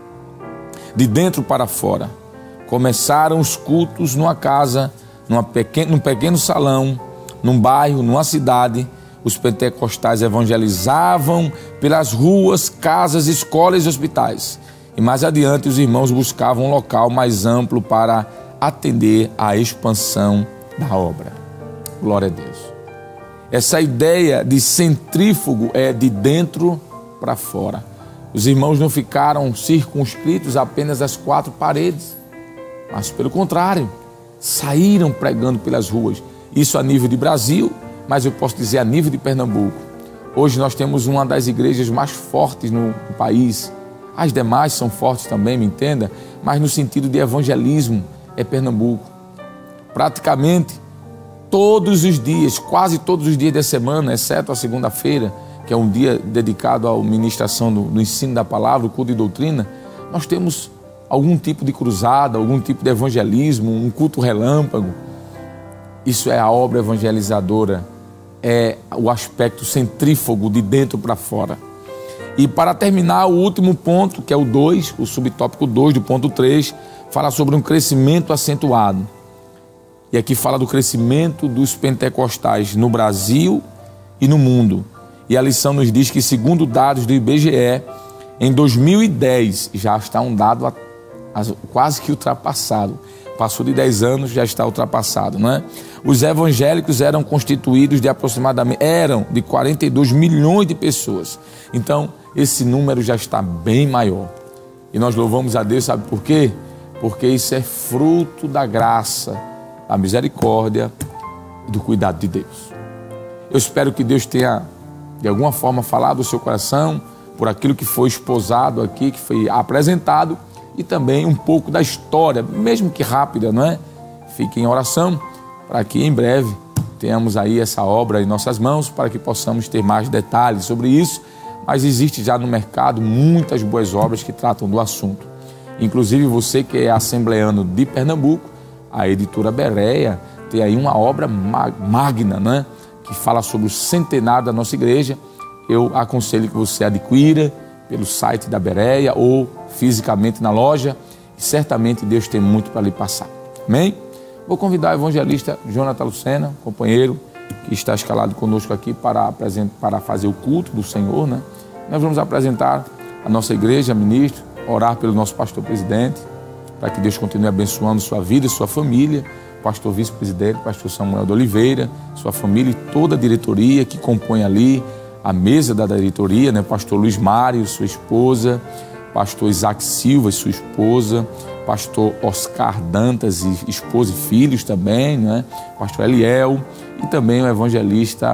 de dentro para fora. Começaram os cultos numa casa, numa pequeno, num pequeno salão, num bairro, numa cidade. Os pentecostais evangelizavam pelas ruas, casas, escolas e hospitais. E mais adiante os irmãos buscavam um local mais amplo para atender à expansão da obra. Glória a Deus. Essa ideia de centrífugo é de dentro para fora. Os irmãos não ficaram circunscritos apenas às quatro paredes, mas pelo contrário, saíram pregando pelas ruas. Isso a nível de Brasil, mas eu posso dizer a nível de Pernambuco. Hoje nós temos uma das igrejas mais fortes no país. As demais são fortes também, me entenda, mas no sentido de evangelismo é Pernambuco. Praticamente todos os dias, quase todos os dias da semana, exceto a segunda-feira, que é um dia dedicado à ministração do, do ensino da palavra, o culto de doutrina, nós temos algum tipo de cruzada, algum tipo de evangelismo, um culto relâmpago. Isso é a obra evangelizadora, é o aspecto centrífugo de dentro para fora. E para terminar, o último ponto, que é o dois, o subtópico dois do ponto três, fala sobre um crescimento acentuado. E aqui fala do crescimento dos pentecostais no Brasil e no mundo. E a lição nos diz que, segundo dados do I B G E, em dois mil e dez já está um dado a, a, quase que ultrapassado. Passou de dez anos, já está ultrapassado, não é? Os evangélicos eram constituídos de aproximadamente, eram de quarenta e dois milhões de pessoas. Então, esse número já está bem maior. E nós louvamos a Deus, sabe por quê? Porque isso é fruto da graça, da misericórdia e do cuidado de Deus. Eu espero que Deus tenha, de alguma forma, falado ao seu coração por aquilo que foi esposado aqui, que foi apresentado, e também um pouco da história, mesmo que rápida, não é? Fique em oração para que em breve tenhamos aí essa obra em nossas mãos, para que possamos ter mais detalhes sobre isso, mas existe já no mercado muitas boas obras que tratam do assunto. Inclusive você que é assembleano de Pernambuco, a editora Bereia tem aí uma obra magna, né? Que fala sobre o centenário da nossa igreja. Eu aconselho que você adquira pelo site da Bereia ou fisicamente na loja, e certamente Deus tem muito para lhe passar. Amém? Vou convidar o evangelista Jonathan Lucena, companheiro, que está escalado conosco aqui para, para fazer o culto do Senhor, né? Nós vamos apresentar a nossa igreja, ministro, orar pelo nosso pastor presidente, para que Deus continue abençoando sua vida e sua família, pastor vice-presidente, pastor Samuel de Oliveira, sua família e toda a diretoria que compõe ali a mesa da diretoria, né? Pastor Luiz Mário, sua esposa, pastor Isaac Silva e sua esposa, pastor Oscar Dantas e esposa e filhos também, né? Pastor Eliel e também o evangelista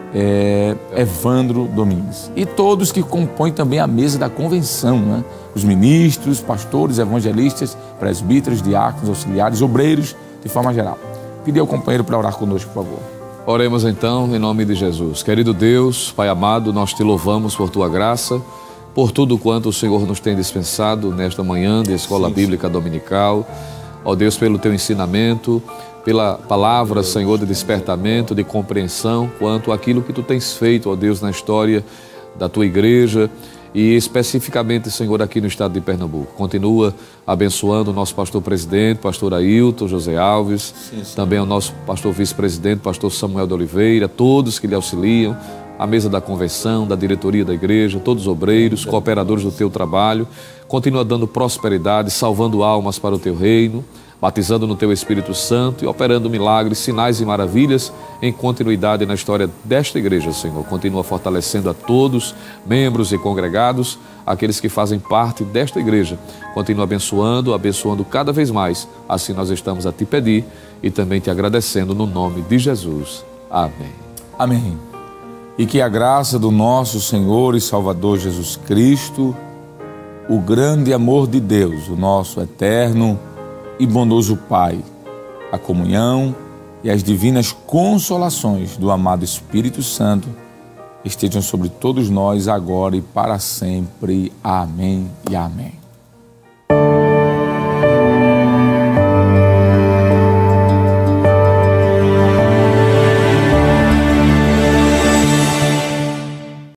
é, Evandro Domingues. E todos que compõem também a mesa da convenção, né? Os ministros, pastores, evangelistas, presbíteros, diáconos, auxiliares, obreiros, de forma geral. Pedir ao companheiro para orar conosco, por favor. Oremos então em nome de Jesus. Querido Deus, Pai amado, nós te louvamos por tua graça, por tudo quanto o Senhor nos tem dispensado nesta manhã de Escola Sim. Bíblica Dominical. Ó Deus, pelo teu ensinamento, pela palavra, Senhor, de despertamento, de compreensão, quanto àquilo que Tu tens feito, ó Deus, na história da Tua igreja e especificamente, Senhor, aqui no estado de Pernambuco. Continua abençoando o nosso pastor presidente, pastor Ailton José Alves, sim, também o nosso pastor vice-presidente, pastor Samuel de Oliveira, todos que lhe auxiliam, a mesa da convenção, da diretoria da igreja, todos os obreiros, cooperadores do Teu trabalho. Continua dando prosperidade, salvando almas para o Teu reino, batizando no Teu Espírito Santo e operando milagres, sinais e maravilhas em continuidade na história desta igreja, Senhor. Continua fortalecendo a todos, membros e congregados, aqueles que fazem parte desta igreja. Continua abençoando, abençoando cada vez mais. Assim nós estamos a Te pedir e também Te agradecendo no nome de Jesus. Amém. Amém. E que a graça do nosso Senhor e Salvador Jesus Cristo, o grande amor de Deus, o nosso eterno e bondoso Pai, a comunhão e as divinas consolações do amado Espírito Santo estejam sobre todos nós agora e para sempre. Amém e amém.